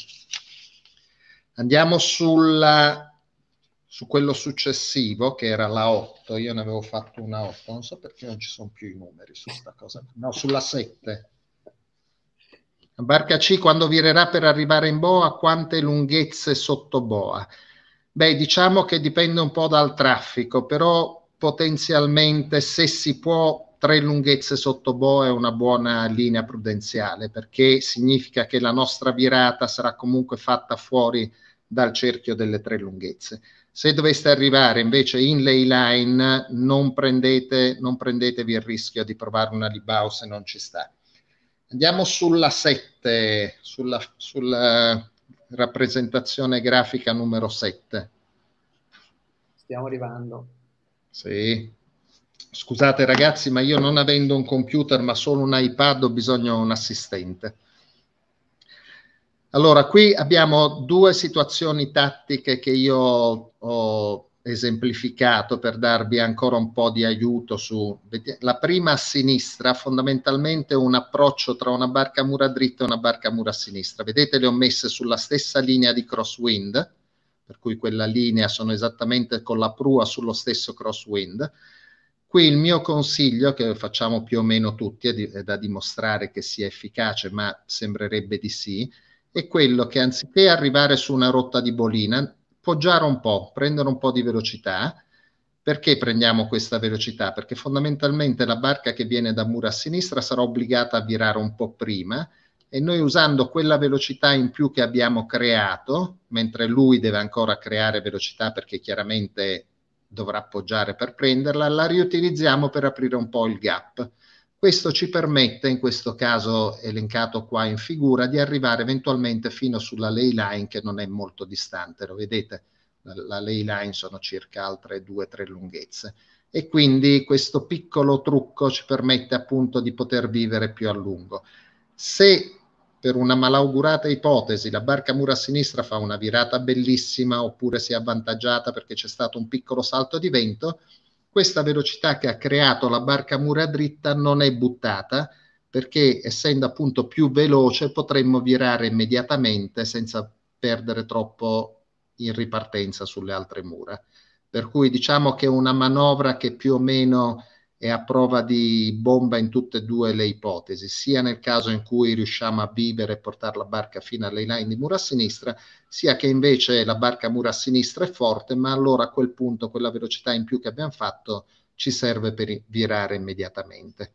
Andiamo sulla, su quello successivo, che era la otto. Io ne avevo fatto una otto, non so perché non ci sono più i numeri su sta cosa. No, sulla sette. La barca C quando virerà per arrivare in boa, quante lunghezze sotto boa? Beh, diciamo che dipende un po' dal traffico, però potenzialmente, se si può, tre lunghezze sotto boa è una buona linea prudenziale, perché significa che la nostra virata sarà comunque fatta fuori dal cerchio delle tre lunghezze. Se doveste arrivare invece in ley line, non, prendete, non prendetevi il rischio di provare una libau se non ci sta. Andiamo sulla sette, sulla, sulla rappresentazione grafica numero sette. Stiamo arrivando. Sì. Scusate ragazzi, ma io non avendo un computer ma solo un iPad ho bisogno di un assistente. Allora, qui abbiamo due situazioni tattiche che io ho esemplificato per darvi ancora un po' di aiuto su. La prima a sinistra, fondamentalmente un approccio tra una barca a mura dritta e una barca a mura a sinistra. Vedete, le ho messe sulla stessa linea di crosswind, per cui quella linea sono esattamente con la prua sullo stesso crosswind. Qui il mio consiglio, che facciamo più o meno tutti, è, di, è da dimostrare che sia efficace, ma sembrerebbe di sì, è quello che anziché arrivare su una rotta di bolina, poggiare un po', prendere un po' di velocità. Perché prendiamo questa velocità? Perché fondamentalmente la barca che viene da mura a sinistra sarà obbligata a virare un po' prima e noi usando quella velocità in più che abbiamo creato, mentre lui deve ancora creare velocità perché chiaramente dovrà appoggiare per prenderla, la riutilizziamo per aprire un po' il gap. Questo ci permette, in questo caso elencato qua in figura, di arrivare eventualmente fino sulla ley line che non è molto distante, lo vedete? La, la ley line sono circa altre due o tre lunghezze e quindi questo piccolo trucco ci permette appunto di poter vivere più a lungo. Se per una malaugurata ipotesi la barca mura a sinistra fa una virata bellissima oppure si è avvantaggiata perché c'è stato un piccolo salto di vento, questa velocità che ha creato la barca mura dritta non è buttata perché essendo appunto più veloce potremmo virare immediatamente senza perdere troppo in ripartenza sulle altre mura. Per cui diciamo che è una manovra che più o meno è a prova di bomba in tutte e due le ipotesi, sia nel caso in cui riusciamo a vivere e portare la barca fino alle line di mura a sinistra, sia che invece la barca a mura a sinistra è forte, ma allora a quel punto quella velocità in più che abbiamo fatto ci serve per virare immediatamente.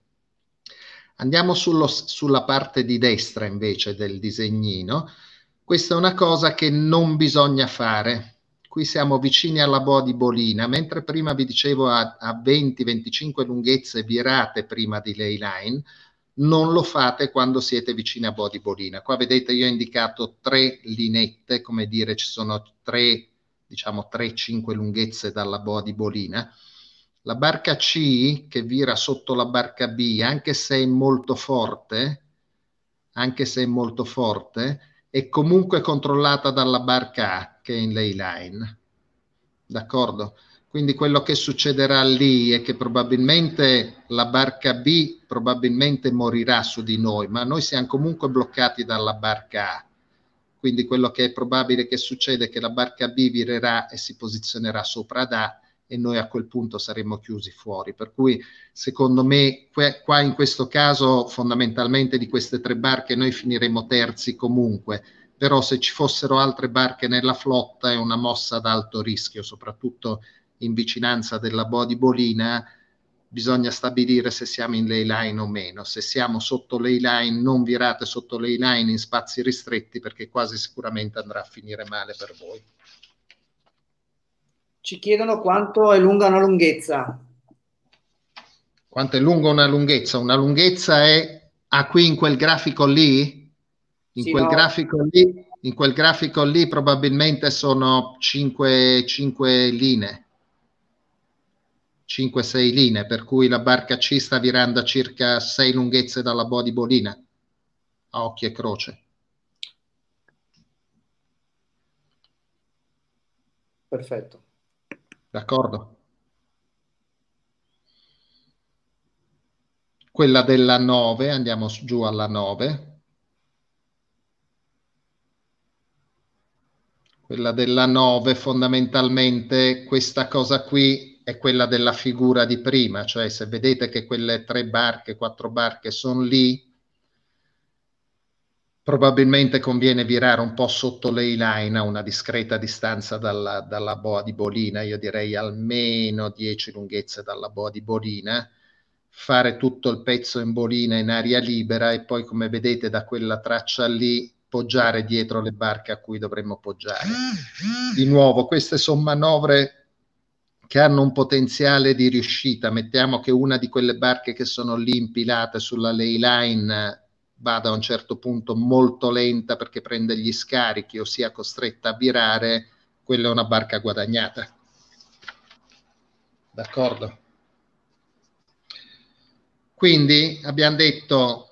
Andiamo sullo, sulla parte di destra invece del disegnino. Questa è una cosa che non bisogna fare. Qui siamo vicini alla boa di bolina, mentre prima vi dicevo a, a venti venticinque lunghezze virate prima di ley line, non lo fate quando siete vicini a boa di bolina. Qua vedete io ho indicato tre linette, come dire ci sono tre, diciamo tre cinque lunghezze dalla boa di bolina. La barca C che vira sotto la barca B, anche se è molto forte, anche se è molto forte, è comunque controllata dalla barca A che è in ley line, d'accordo? Quindi quello che succederà lì è che probabilmente la barca B probabilmente morirà su di noi, ma noi siamo comunque bloccati dalla barca A. Quindi quello che è probabile che succeda è che la barca B virerà e si posizionerà sopra ad A e noi a quel punto saremmo chiusi fuori. Per cui secondo me qua in questo caso fondamentalmente di queste tre barche noi finiremo terzi comunque, però se ci fossero altre barche nella flotta è una mossa ad alto rischio, soprattutto in vicinanza della boa di bolina. Bisogna stabilire se siamo in ley line o meno. Se siamo sotto ley line, non virate sotto ley line in spazi ristretti perché quasi sicuramente andrà a finire male per voi. Ci chiedono quanto è lunga una lunghezza. Quanto è lunga una lunghezza? Una lunghezza è ah, qui in quel grafico lì? In sì, quel no. grafico lì? In quel grafico lì probabilmente sono cinque linee. cinque sei linee, per cui la barca C sta virando a circa sei lunghezze dalla boa di bolina, a occhio e croce. Perfetto. D'accordo? Quella della nove, andiamo giù alla nove. Quella della nove, fondamentalmente, questa cosa qui è quella della figura di prima, cioè se vedete che quelle tre barche, quattro barche sono lì, probabilmente conviene virare un po' sotto ley line a una discreta distanza dalla, dalla boa di bolina, io direi almeno dieci lunghezze dalla boa di bolina, fare tutto il pezzo in bolina in aria libera e poi come vedete da quella traccia lì poggiare dietro le barche a cui dovremmo poggiare. Di nuovo, queste sono manovre che hanno un potenziale di riuscita. Mettiamo che una di quelle barche che sono lì impilate sulla ley line vada a un certo punto molto lenta perché prende gli scarichi o sia costretta a virare, quella è una barca guadagnata. D'accordo? Quindi abbiamo detto,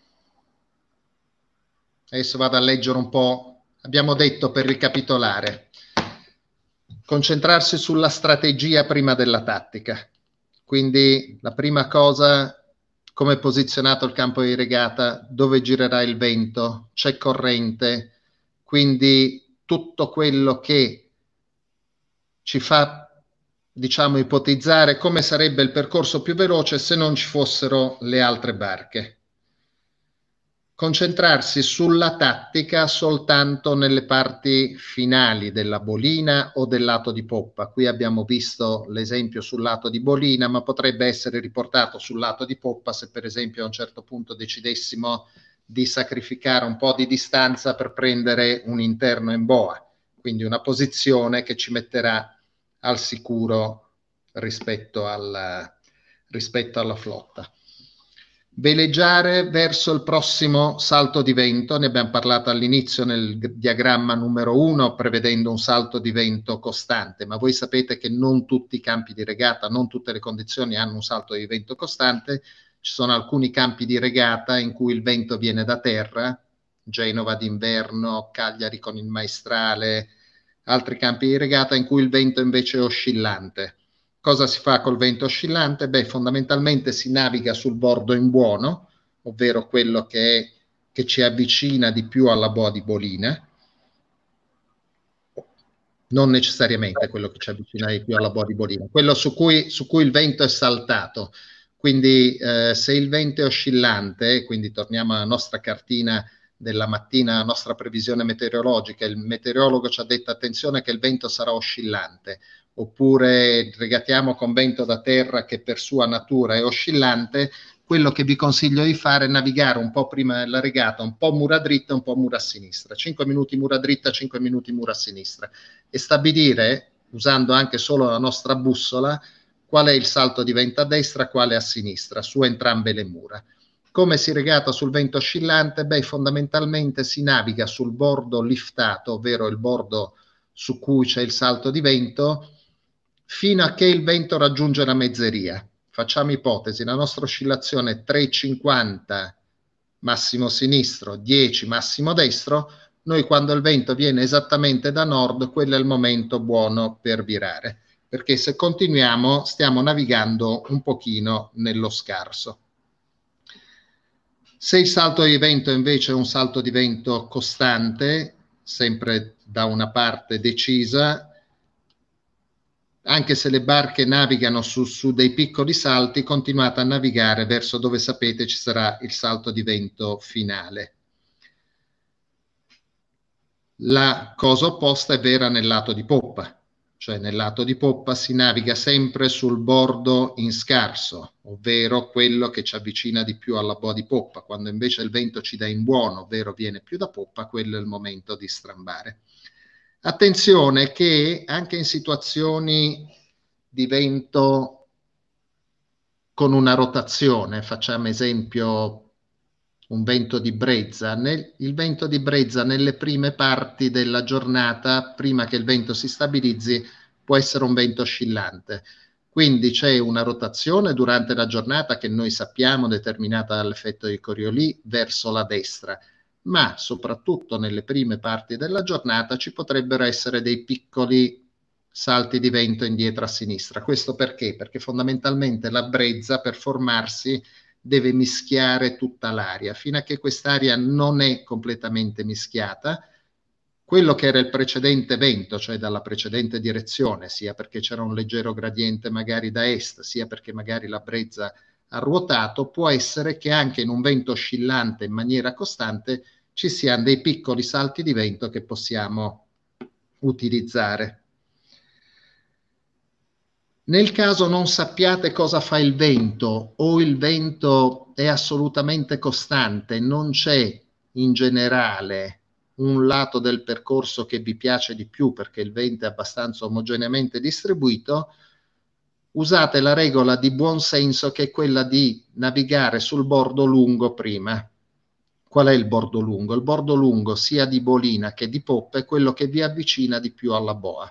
adesso vado a leggere un po', abbiamo detto per ricapitolare, concentrarsi sulla strategia prima della tattica. Quindi la prima cosa, come è posizionato il campo di regata, dove girerà il vento, c'è corrente, quindi tutto quello che ci fa, diciamo, ipotizzare come sarebbe il percorso più veloce se non ci fossero le altre barche. Concentrarsi sulla tattica soltanto nelle parti finali della bolina o del lato di poppa. Qui abbiamo visto l'esempio sul lato di bolina, ma potrebbe essere riportato sul lato di poppa se per esempio a un certo punto decidessimo di sacrificare un po' di distanza per prendere un interno in boa, quindi una posizione che ci metterà al sicuro rispetto, al, rispetto alla flotta. Veleggiare verso il prossimo salto di vento, ne abbiamo parlato all'inizio nel diagramma numero uno, prevedendo un salto di vento costante, ma voi sapete che non tutti i campi di regata, non tutte le condizioni hanno un salto di vento costante. Ci sono alcuni campi di regata in cui il vento viene da terra, Genova d'inverno, Cagliari con il maestrale, altri campi di regata in cui il vento invece è oscillante. Cosa si fa col vento oscillante? Beh, fondamentalmente si naviga sul bordo in buono, ovvero quello che, è, che ci avvicina di più alla boa di bolina, non necessariamente quello che ci avvicina di più alla boa di bolina, quello su cui, su cui il vento è saltato. Quindi eh, se il vento è oscillante, quindi torniamo alla nostra cartina della mattina, la nostra previsione meteorologica, il meteorologo ci ha detto attenzione che il vento sarà oscillante, oppure regatiamo con vento da terra che per sua natura è oscillante, quello che vi consiglio di fare è navigare un po' prima della regata, un po' mura dritta, un po' mura a sinistra, cinque minuti mura dritta, cinque minuti mura a sinistra, e stabilire, usando anche solo la nostra bussola, qual è il salto di vento a destra, quale a sinistra, su entrambe le mura. Come si regata sul vento oscillante? Beh, fondamentalmente si naviga sul bordo liftato, ovvero il bordo su cui c'è il salto di vento, fino a che il vento raggiunge la mezzeria. Facciamo ipotesi, la nostra oscillazione è tre virgola cinquanta massimo sinistro, dieci massimo destro, noi quando il vento viene esattamente da nord, quello è il momento buono per virare, perché se continuiamo stiamo navigando un pochino nello scarso. Se il salto di vento invece è un salto di vento costante, sempre da una parte decisa, anche se le barche navigano su, su dei piccoli salti, continuate a navigare verso dove sapete ci sarà il salto di vento finale. La cosa opposta è vera nel lato di poppa, cioè nel lato di poppa si naviga sempre sul bordo in scarso, ovvero quello che ci avvicina di più alla boa di poppa, quando invece il vento ci dà in buono, ovvero viene più da poppa, quello è il momento di strambare. Attenzione che anche in situazioni di vento con una rotazione, facciamo esempio un vento di brezza, nel, il vento di brezza nelle prime parti della giornata, prima che il vento si stabilizzi, può essere un vento oscillante. Quindi c'è una rotazione durante la giornata che noi sappiamo determinata dall'effetto di Coriolis verso la destra, ma soprattutto nelle prime parti della giornata ci potrebbero essere dei piccoli salti di vento indietro a sinistra. Questo perché? Perché fondamentalmente la brezza per formarsi deve mischiare tutta l'aria. Fino a che quest'aria non è completamente mischiata, quello che era il precedente vento, cioè dalla precedente direzione, sia perché c'era un leggero gradiente magari da est, sia perché magari la brezza ha ruotato, può essere che anche in un vento oscillante in maniera costante ci siano dei piccoli salti di vento che possiamo utilizzare. Nel caso non sappiate cosa fa il vento o il vento è assolutamente costante, non c'è in generale un lato del percorso che vi piace di più perché il vento è abbastanza omogeneamente distribuito, usate la regola di buon senso che è quella di navigare sul bordo lungo prima. qual è il bordo lungo? Il bordo lungo sia di bolina che di poppa è quello che vi avvicina di più alla boa.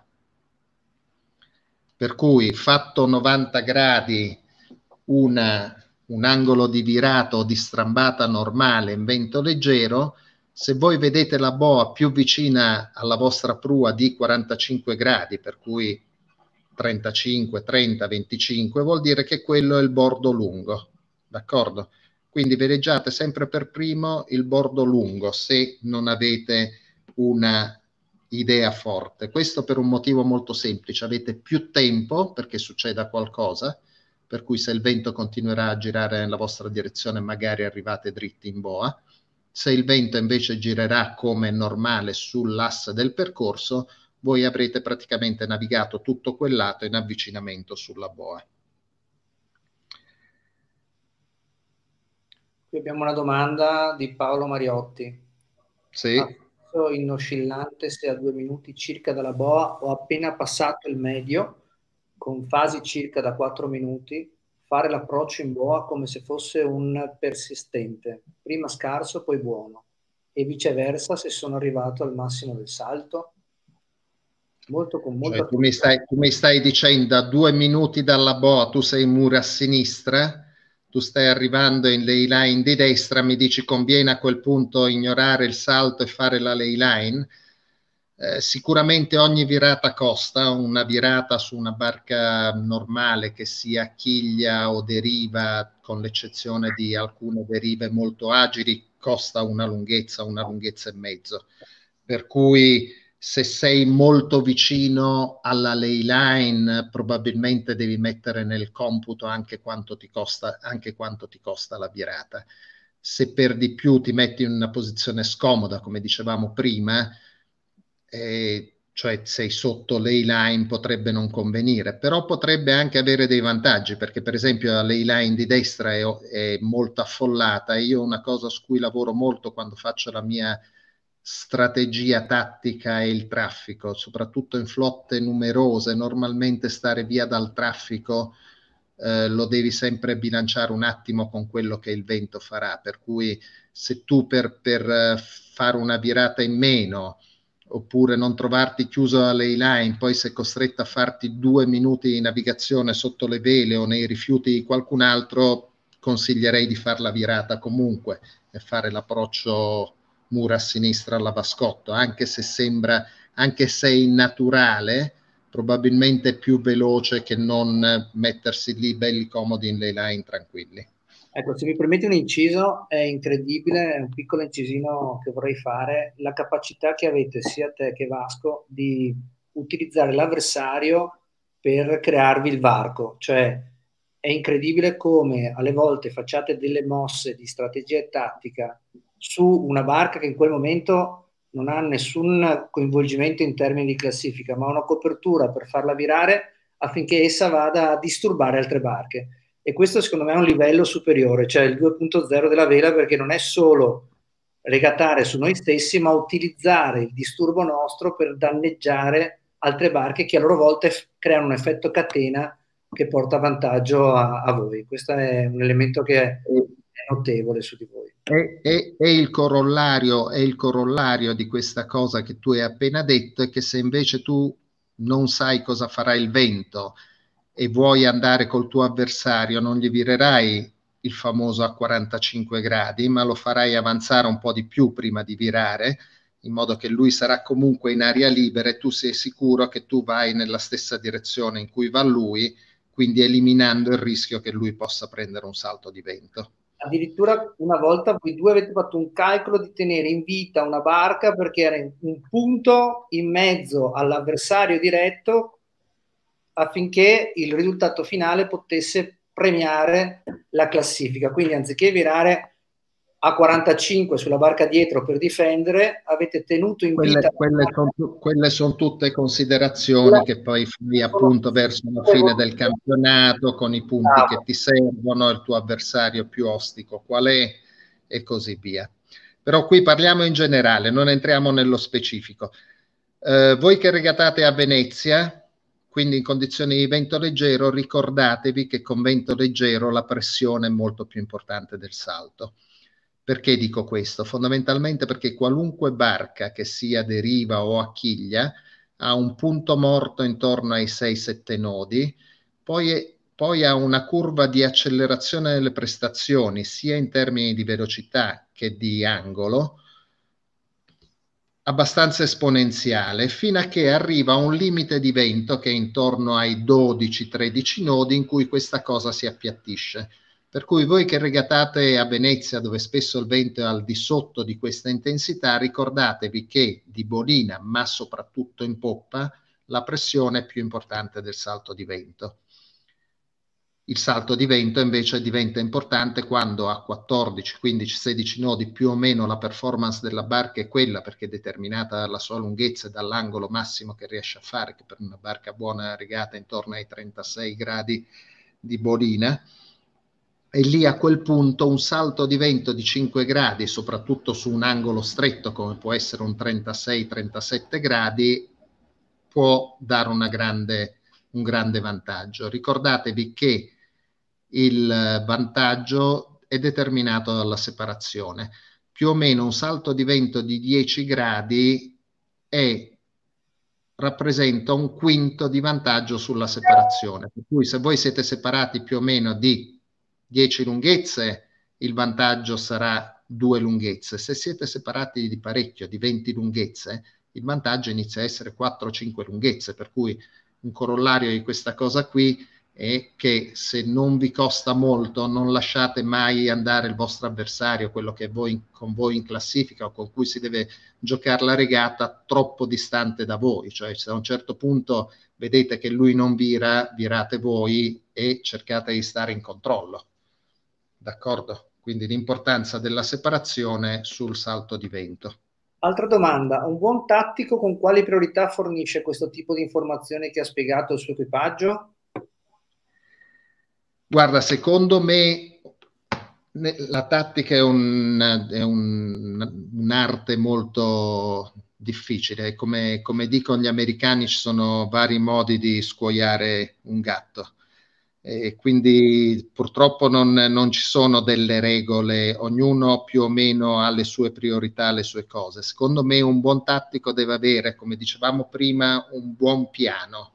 Per cui fatto novanta gradi una, un angolo di virato o di strambata normale in vento leggero, se voi vedete la boa più vicina alla vostra prua di quarantacinque gradi, per cui trentacinque, trenta, venticinque, vuol dire che quello è il bordo lungo, d'accordo? Quindi veleggiate sempre per primo il bordo lungo se non avete una idea forte. Questo per un motivo molto semplice: avete più tempo perché succeda qualcosa, per cui se il vento continuerà a girare nella vostra direzione magari arrivate dritti in boa. Se il vento invece girerà come normale sull'asse del percorso, voi avrete praticamente navigato tutto quel lato in avvicinamento sulla boa. Qui abbiamo una domanda di Paolo Mariotti. Sì. In oscillante se a due minuti circa dalla boa ho appena passato il medio, con fasi circa da quattro minuti, fare l'approccio in boa come se fosse un persistente, prima scarso poi buono, e viceversa se sono arrivato al massimo del salto. Molto con molta cioè, tu, mi stai, tu mi stai dicendo a due minuti dalla boa tu sei in muro a sinistra, tu stai arrivando in ley line di destra, mi dici conviene a quel punto ignorare il salto e fare la ley line? Eh, sicuramente ogni virata costa, una virata su una barca normale che sia chiglia o deriva, con l'eccezione di alcune derive molto agili, costa una lunghezza, una lunghezza e mezzo. Per cui se sei molto vicino alla ley line probabilmente devi mettere nel computo anche quanto ti costa, anche quanto ti costa la virata. Se per di più ti metti in una posizione scomoda, come dicevamo prima, eh, cioè sei sotto ley line, potrebbe non convenire, però potrebbe anche avere dei vantaggi, perché per esempio la ley line di destra è, è molto affollata. Io una cosa su cui lavoro molto quando faccio la mia strategia tattica è il traffico, soprattutto in flotte numerose. Normalmente stare via dal traffico eh, lo devi sempre bilanciare un attimo con quello che il vento farà, per cui se tu per, per fare una virata in meno oppure non trovarti chiuso alla ley line, poi sei costretto a farti due minuti di navigazione sotto le vele o nei rifiuti di qualcun altro, consiglierei di fare la virata comunque e fare l'approccio mura a sinistra alla Vascotto, anche se sembra, anche se è innaturale, probabilmente è più veloce che non mettersi lì belli comodi in ley line tranquilli. Ecco, se mi permetti un inciso, è incredibile, è un piccolo incisino che vorrei fare, la capacità che avete sia te che Vasco di utilizzare l'avversario per crearvi il varco, cioè è incredibile come alle volte facciate delle mosse di strategia e tattica su una barca che in quel momento non ha nessun coinvolgimento in termini di classifica, ma una copertura per farla virare affinché essa vada a disturbare altre barche. E questo secondo me è un livello superiore, cioè il due punto zero della vela, perché non è solo regattare su noi stessi, ma utilizzare il disturbo nostro per danneggiare altre barche che a loro volta creano un effetto catena che porta vantaggio a, a voi. Questo è un elemento che è, è notevole su di voi. E, e, e il corollario, è il corollario di questa cosa che tu hai appena detto è che se invece tu non sai cosa farà il vento e vuoi andare col tuo avversario, non gli virerai il famoso a quarantacinque gradi, ma lo farai avanzare un po' di più prima di virare, in modo che lui sarà comunque in aria libera e tu sei sicuro che tu vai nella stessa direzione in cui va lui, quindi eliminando il rischio che lui possa prendere un salto di vento. Addirittura una volta voi due avete fatto un calcolo di tenere in vita una barca perché era in un punto in mezzo all'avversario diretto affinché il risultato finale potesse premiare la classifica. Quindi anziché virare a quarantacinque sulla barca dietro per difendere, avete tenuto in quelle, vita... Quelle sono, quelle sono tutte considerazioni che poi fai appunto verso la fine del campionato, con i punti che ti servono, il tuo avversario più ostico qual è e così via. Però qui parliamo in generale, non entriamo nello specifico. Eh, voi che regattate a Venezia, quindi in condizioni di vento leggero, ricordatevi che con vento leggero la pressione è molto più importante del salto. Perché dico questo? Fondamentalmente perché qualunque barca che sia deriva o a chiglia ha un punto morto intorno ai sei sette nodi, poi, poi ha una curva di accelerazione delle prestazioni, sia in termini di velocità che di angolo, abbastanza esponenziale, fino a che arriva a un limite di vento che è intorno ai dodici tredici nodi, in cui questa cosa si appiattisce. Per cui voi che regatate a Venezia, dove spesso il vento è al di sotto di questa intensità, ricordatevi che di bolina, ma soprattutto in poppa, la pressione è più importante del salto di vento. Il salto di vento invece diventa importante quando a quattordici, quindici, sedici nodi più o meno la performance della barca è quella, perché è determinata dalla sua lunghezza e dall'angolo massimo che riesce a fare, che per una barca buona regata intorno ai trentasei gradi di bolina. E lì a quel punto un salto di vento di cinque gradi, soprattutto su un angolo stretto come può essere un trentasei trentasette gradi, può dare una grande, un grande vantaggio. Ricordatevi che il vantaggio è determinato dalla separazione. Più o meno un salto di vento di dieci gradi è, rappresenta un quinto di vantaggio sulla separazione. Per cui se voi siete separati più o meno di dieci lunghezze, il vantaggio sarà due lunghezze. Se siete separati di parecchio, di venti lunghezze, il vantaggio inizia a essere quattro cinque lunghezze. Per cui un corollario di questa cosa qui è che se non vi costa molto, non lasciate mai andare il vostro avversario, quello che è voi, con voi in classifica o con cui si deve giocare la regata, troppo distante da voi. Cioè, se a un certo punto vedete che lui non vira, virate voi e cercate di stare in controllo. D'accordo? Quindi l'importanza della separazione sul salto di vento. Altra domanda, un buon tattico con quali priorità fornisce questo tipo di informazioni che ha spiegato il suo equipaggio? Guarda, secondo me la tattica è, un, è un, un'arte molto difficile. Come, come dicono gli americani, ci sono vari modi di scuoiare un gatto. E quindi purtroppo non, non ci sono delle regole, ognuno più o meno ha le sue priorità, le sue cose. Secondo me un buon tattico deve avere, come dicevamo prima, un buon piano.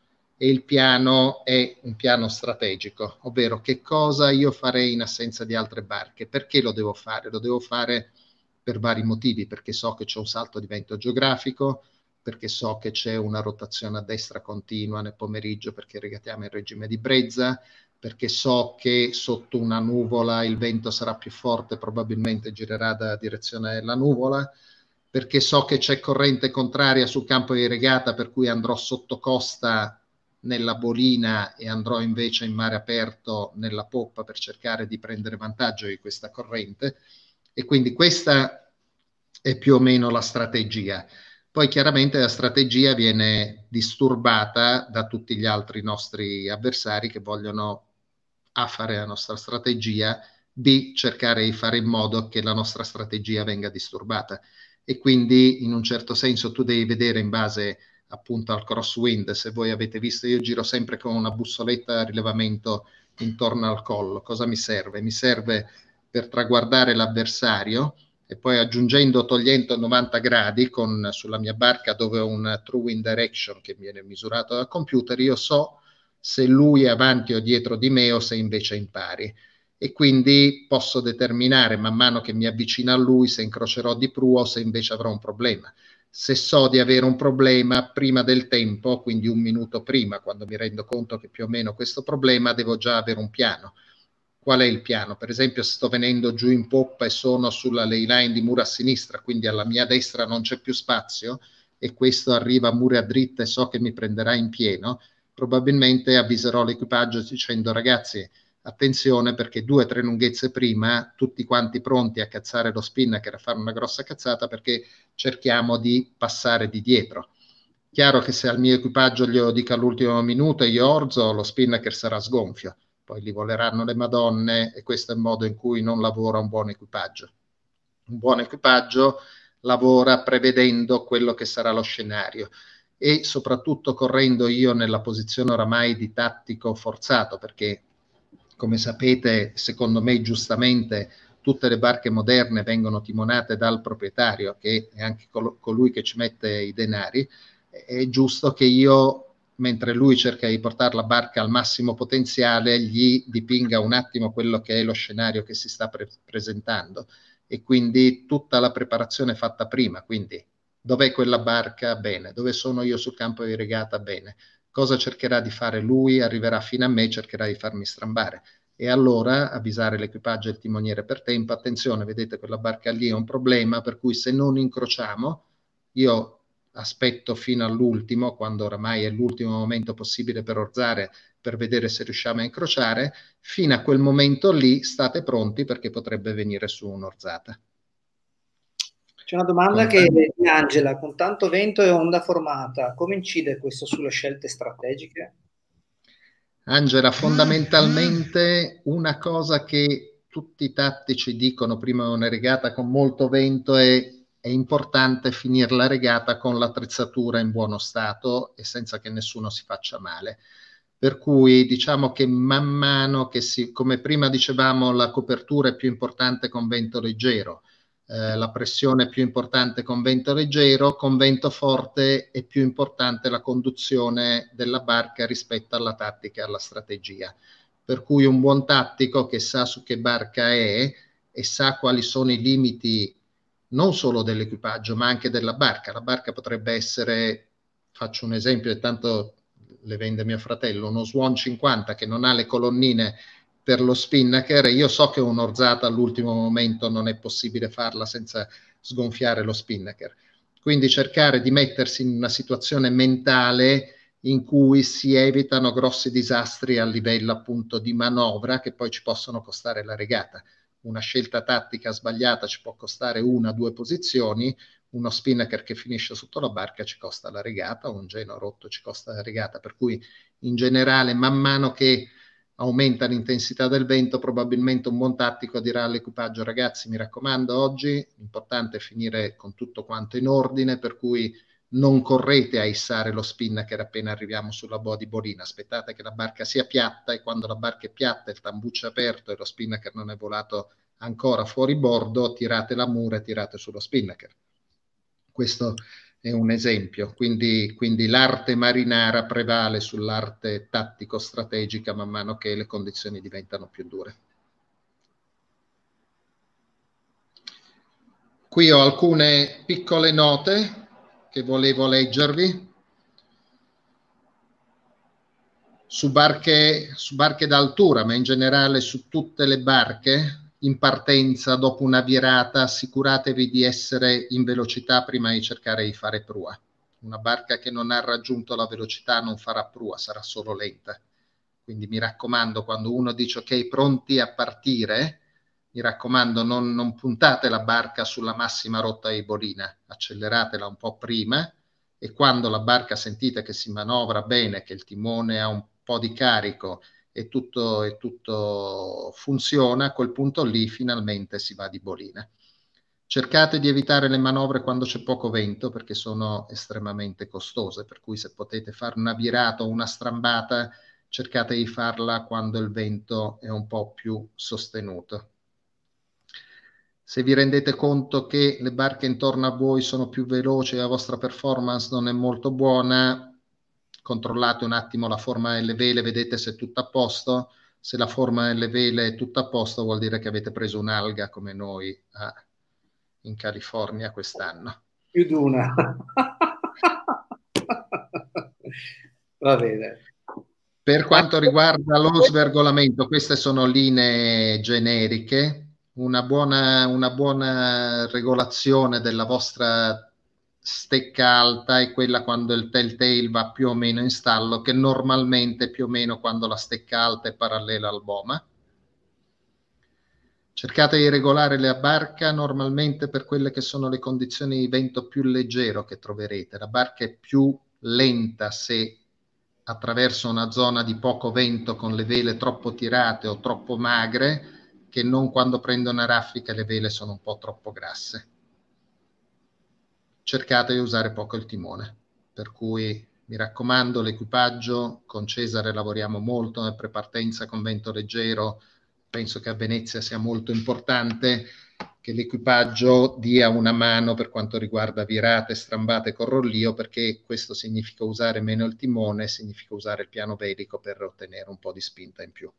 E il piano è un piano strategico, ovvero che cosa io farei in assenza di altre barche. Perché lo devo fare? Lo devo fare per vari motivi, perché so che c'è un salto di vento geografico, perché so che c'è una rotazione a destra continua nel pomeriggio perché regatiamo in regime di brezza, perché so che sotto una nuvola il vento sarà più forte, probabilmente girerà da direzione della nuvola, perché so che c'è corrente contraria sul campo di regata, per cui andrò sotto costa nella bolina e andrò invece in mare aperto nella poppa per cercare di prendere vantaggio di questa corrente. E quindi questa è più o meno la strategia. Poi chiaramente la strategia viene disturbata da tutti gli altri nostri avversari che vogliono A fare la nostra strategia, B cercare di fare in modo che la nostra strategia venga disturbata. E quindi in un certo senso tu devi vedere in base appunto al crosswind. Se voi avete visto, io giro sempre con una bussoletta a rilevamento intorno al collo. Cosa mi serve? Mi serve per traguardare l'avversario e poi aggiungendo o togliendo novanta gradi con, sulla mia barca dove ho un true wind direction che viene misurato dal computer, io so se lui è avanti o dietro di me o se invece è in pari. E quindi posso determinare man mano che mi avvicino a lui se incrocerò di prua o se invece avrò un problema. Se so di avere un problema prima del tempo, quindi un minuto prima, quando mi rendo conto che più o meno questo problema, devo già avere un piano. Qual è il piano? Per esempio, se sto venendo giù in poppa e sono sulla ley line di muro a sinistra, quindi alla mia destra non c'è più spazio e questo arriva a muro a dritta e so che mi prenderà in pieno, probabilmente avviserò l'equipaggio dicendo: ragazzi, attenzione, perché due o tre lunghezze prima tutti quanti pronti a cazzare lo spinnaker, a fare una grossa cazzata, perché cerchiamo di passare di dietro. Chiaro che se al mio equipaggio glielo dico all'ultimo minuto e io orzo, lo spinnaker sarà sgonfio, poi gli voleranno le madonne e questo è il modo in cui non lavora un buon equipaggio. Un buon equipaggio lavora prevedendo quello che sarà lo scenario e soprattutto correndo io nella posizione oramai di tattico forzato, perché come sapete, secondo me giustamente, tutte le barche moderne vengono timonate dal proprietario, che è anche col colui che ci mette i denari, è giusto che io, mentre lui cerca di portare la barca al massimo potenziale, gli dipinga un attimo quello che è lo scenario che si sta pre presentando, e quindi tutta la preparazione fatta prima. Quindi dov'è quella barca? Bene. Dove sono io sul campo di regata? Bene. Cosa cercherà di fare lui? Arriverà fino a me, cercherà di farmi strambare. E allora avvisare l'equipaggio e il timoniere per tempo: attenzione, vedete, quella barca lì è un problema, per cui se non incrociamo, io aspetto fino all'ultimo, quando oramai è l'ultimo momento possibile per orzare, per vedere se riusciamo a incrociare. Fino a quel momento lì state pronti, perché potrebbe venire su un'orzata. C'è una domanda che di Angela: con tanto vento e onda formata, come incide questo sulle scelte strategiche? Angela, fondamentalmente una cosa che tutti i tattici dicono prima di una regata con molto vento è: è importante finire la regata con l'attrezzatura in buono stato e senza che nessuno si faccia male. Per cui diciamo che man mano che si, come prima dicevamo, la copertura è più importante con vento leggero, eh, la pressione è più importante con vento leggero, con vento forte è più importante la conduzione della barca rispetto alla tattica e alla strategia. Per cui un buon tattico che sa su che barca è e sa quali sono i limiti non solo dell'equipaggio ma anche della barca. La barca potrebbe essere, faccio un esempio e tanto le vende mio fratello, uno Swan cinquanta che non ha le colonnine per lo spinnaker. Io so che un'orzata all'ultimo momento non è possibile farla senza sgonfiare lo spinnaker, quindi cercare di mettersi in una situazione mentale in cui si evitano grossi disastri a livello appunto di manovra, che poi ci possono costare la regata. Una scelta tattica sbagliata ci può costare una o due posizioni, uno spinnaker che finisce sotto la barca ci costa la regata, un geno rotto ci costa la regata. Per cui in generale, man mano che aumenta l'intensità del vento, probabilmente un buon tattico dirà all'equipaggio: ragazzi, mi raccomando, oggi l'importante è finire con tutto quanto in ordine, per cui non correte a issare lo spinnaker appena arriviamo sulla boa di bolina, aspettate che la barca sia piatta, e quando la barca è piatta, il tambuccio è aperto e lo spinnaker non è volato ancora fuori bordo, tirate la mura e tirate sullo spinnaker. Questo è un esempio. Quindi, quindi l'arte marinara prevale sull'arte tattico-strategica man mano che le condizioni diventano più dure. Qui ho alcune piccole note che volevo leggervi su barche, su barche d'altura, ma in generale su tutte le barche. In partenza, dopo una virata, assicuratevi di essere in velocità prima di cercare di fare prua. Una barca che non ha raggiunto la velocità non farà prua, sarà solo lenta. Quindi mi raccomando, quando uno dice ok, pronti a partire, mi raccomando, non, non puntate la barca sulla massima rotta di bolina, acceleratela un po' prima, e quando la barca sentite che si manovra bene, che il timone ha un po' di carico e tutto, e tutto funziona, a quel punto lì finalmente si va di bolina. Cercate di evitare le manovre quando c'è poco vento, perché sono estremamente costose, per cui se potete fare una virata o una strambata, cercate di farla quando il vento è un po' più sostenuto. Se vi rendete conto che le barche intorno a voi sono più veloci e la vostra performance non è molto buona, controllate un attimo la forma delle vele, vedete se è tutto a posto. Se la forma delle vele è tutto a posto, vuol dire che avete preso un'alga come noi a, in California quest'anno. Più di una. Va bene. Per quanto riguarda lo svergolamento, queste sono linee generiche. Una buona, una buona regolazione della vostra stecca alta è quella quando il telltale va più o meno in stallo, che normalmente più o meno quando la stecca alta è parallela al boma. Cercate di regolare la barca normalmente per quelle che sono le condizioni di vento più leggero che troverete. La barca è più lenta se attraverso una zona di poco vento con le vele troppo tirate o troppo magre, che non quando prende una raffica e le vele sono un po' troppo grasse. Cercate di usare poco il timone, per cui mi raccomando, l'equipaggio, con Cesare lavoriamo molto nel prepartenza con vento leggero, penso che a Venezia sia molto importante che l'equipaggio dia una mano per quanto riguarda virate, strambate con rollio, perché questo significa usare meno il timone, significa usare il piano velico per ottenere un po' di spinta in più.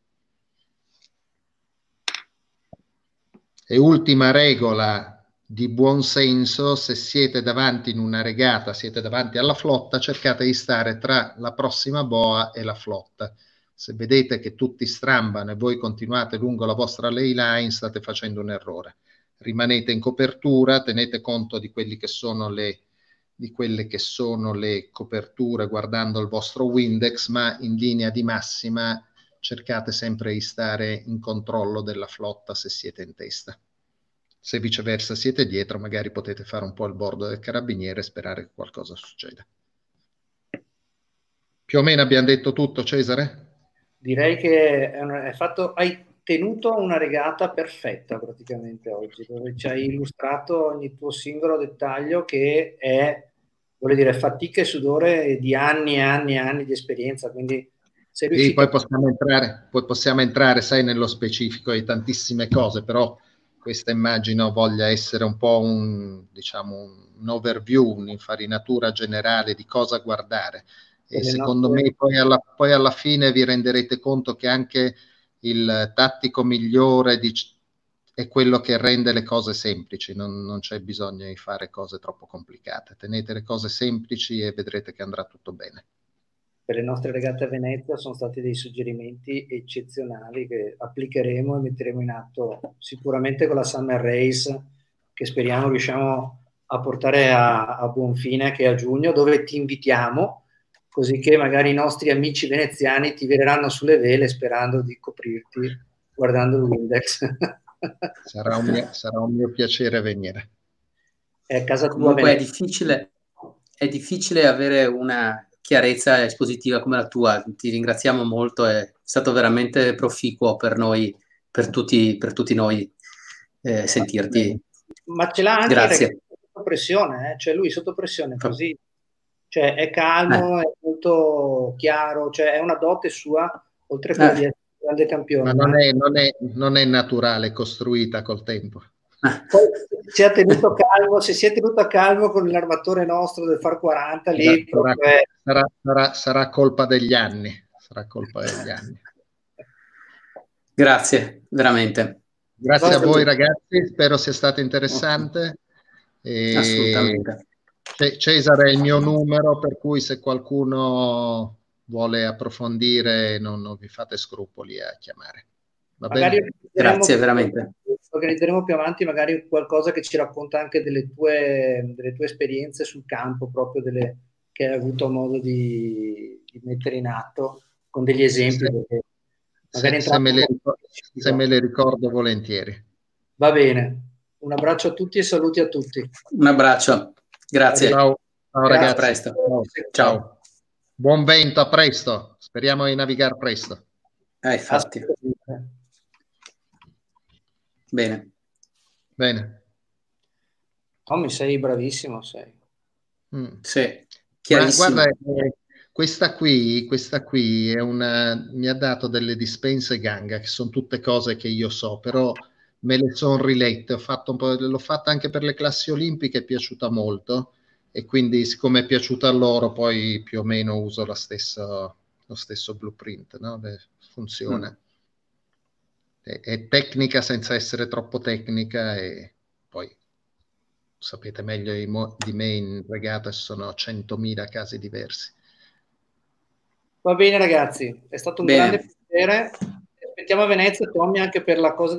E ultima regola di buon senso: se siete davanti in una regata, siete davanti alla flotta, cercate di stare tra la prossima boa e la flotta. Se vedete che tutti strambano e voi continuate lungo la vostra ley line, state facendo un errore. Rimanete in copertura, tenete conto di quelli che sono le, di quelle che sono le coperture guardando il vostro Windex, ma in linea di massima cercate sempre di stare in controllo della flotta se siete in testa. Se viceversa siete dietro, magari potete fare un po' il bordo del carabiniere e sperare che qualcosa succeda. Più o meno abbiamo detto tutto, Cesare? Direi che è una, è fatto, hai tenuto una regata perfetta praticamente oggi, dove ci hai illustrato ogni tuo singolo dettaglio, che è, vuol dire, fatica e sudore di anni e anni e anni di esperienza, quindi sei Sì, riuscito... poi possiamo entrare, poi possiamo entrare, sai, nello specifico di tantissime cose, però questa immagino voglia essere un po' un, diciamo, un overview, un'infarinatura generale di cosa guardare. E secondo nostre... me poi alla, poi alla fine vi renderete conto che anche il tattico migliore di, è quello che rende le cose semplici, non, non c'è bisogno di fare cose troppo complicate. Tenete le cose semplici e vedrete che andrà tutto bene. Per le nostre regate a Venezia sono stati dei suggerimenti eccezionali che applicheremo e metteremo in atto sicuramente con la Summer Race, che speriamo riusciamo a portare a, a buon fine, che è a giugno, dove ti invitiamo, così che magari i nostri amici veneziani ti veneranno sulle vele sperando di coprirti guardando il Windex. Sarà un mio, sarà un mio piacere venire. È a casa tua. Comunque è difficile, è difficile avere una chiarezza espositiva come la tua. Ti ringraziamo molto, è stato veramente proficuo per noi, per tutti, per tutti noi eh, sentirti. Ma ce l'ha anche Grazie. sotto pressione, eh? Cioè lui sotto pressione così, cioè è calmo, eh. è molto chiaro, cioè è una dote sua, oltre a quella eh. di essere un grande campione. Ma non è, non, è, non è naturale, è costruita col tempo. Poi si è tenuto calmo, se si è tenuto calmo con l'armatore nostro del Far quaranta, lì sarà, è... sarà, sarà, sarà colpa degli anni, sarà colpa degli anni. Grazie, veramente. Grazie a voi ragazzi, spero sia stato interessante. E assolutamente. Cesare è il mio numero, per cui se qualcuno vuole approfondire non, non vi fate scrupoli a chiamare. Va bene? Grazie veramente. Organizzeremo più avanti magari qualcosa che ci racconta anche delle tue, delle tue esperienze sul campo, proprio delle che hai avuto modo di, di mettere in atto, con degli esempi. Se, se, se, me le, se me le ricordo volentieri. Va bene, un abbraccio a tutti e saluti a tutti. Un abbraccio, grazie. Ciao, ciao ragazzi. A presto. Ciao. Ciao. Buon vento, a presto. Speriamo di navigare presto. Eh, infatti. Bene. Bene. Tommy, sei bravissimo, sei. Mm. Sì, chiarissimo. Guarda, eh, questa qui, questa qui è una, mi ha dato delle dispense Ganga, che sono tutte cose che io so, però me le sono rilette, ho fatto un po', l'ho fatta anche per le classi olimpiche, è piaciuta molto, e quindi siccome è piaciuta a loro, poi più o meno uso la stessa, lo stesso blueprint, no? Funziona. Mm. È, è tecnica senza essere troppo tecnica, e poi sapete meglio di, di me in regata ci sono centomila casi diversi. Va bene ragazzi, è stato un bene. grande piacere. Aspettiamo a Venezia, Tommy, anche per la cosa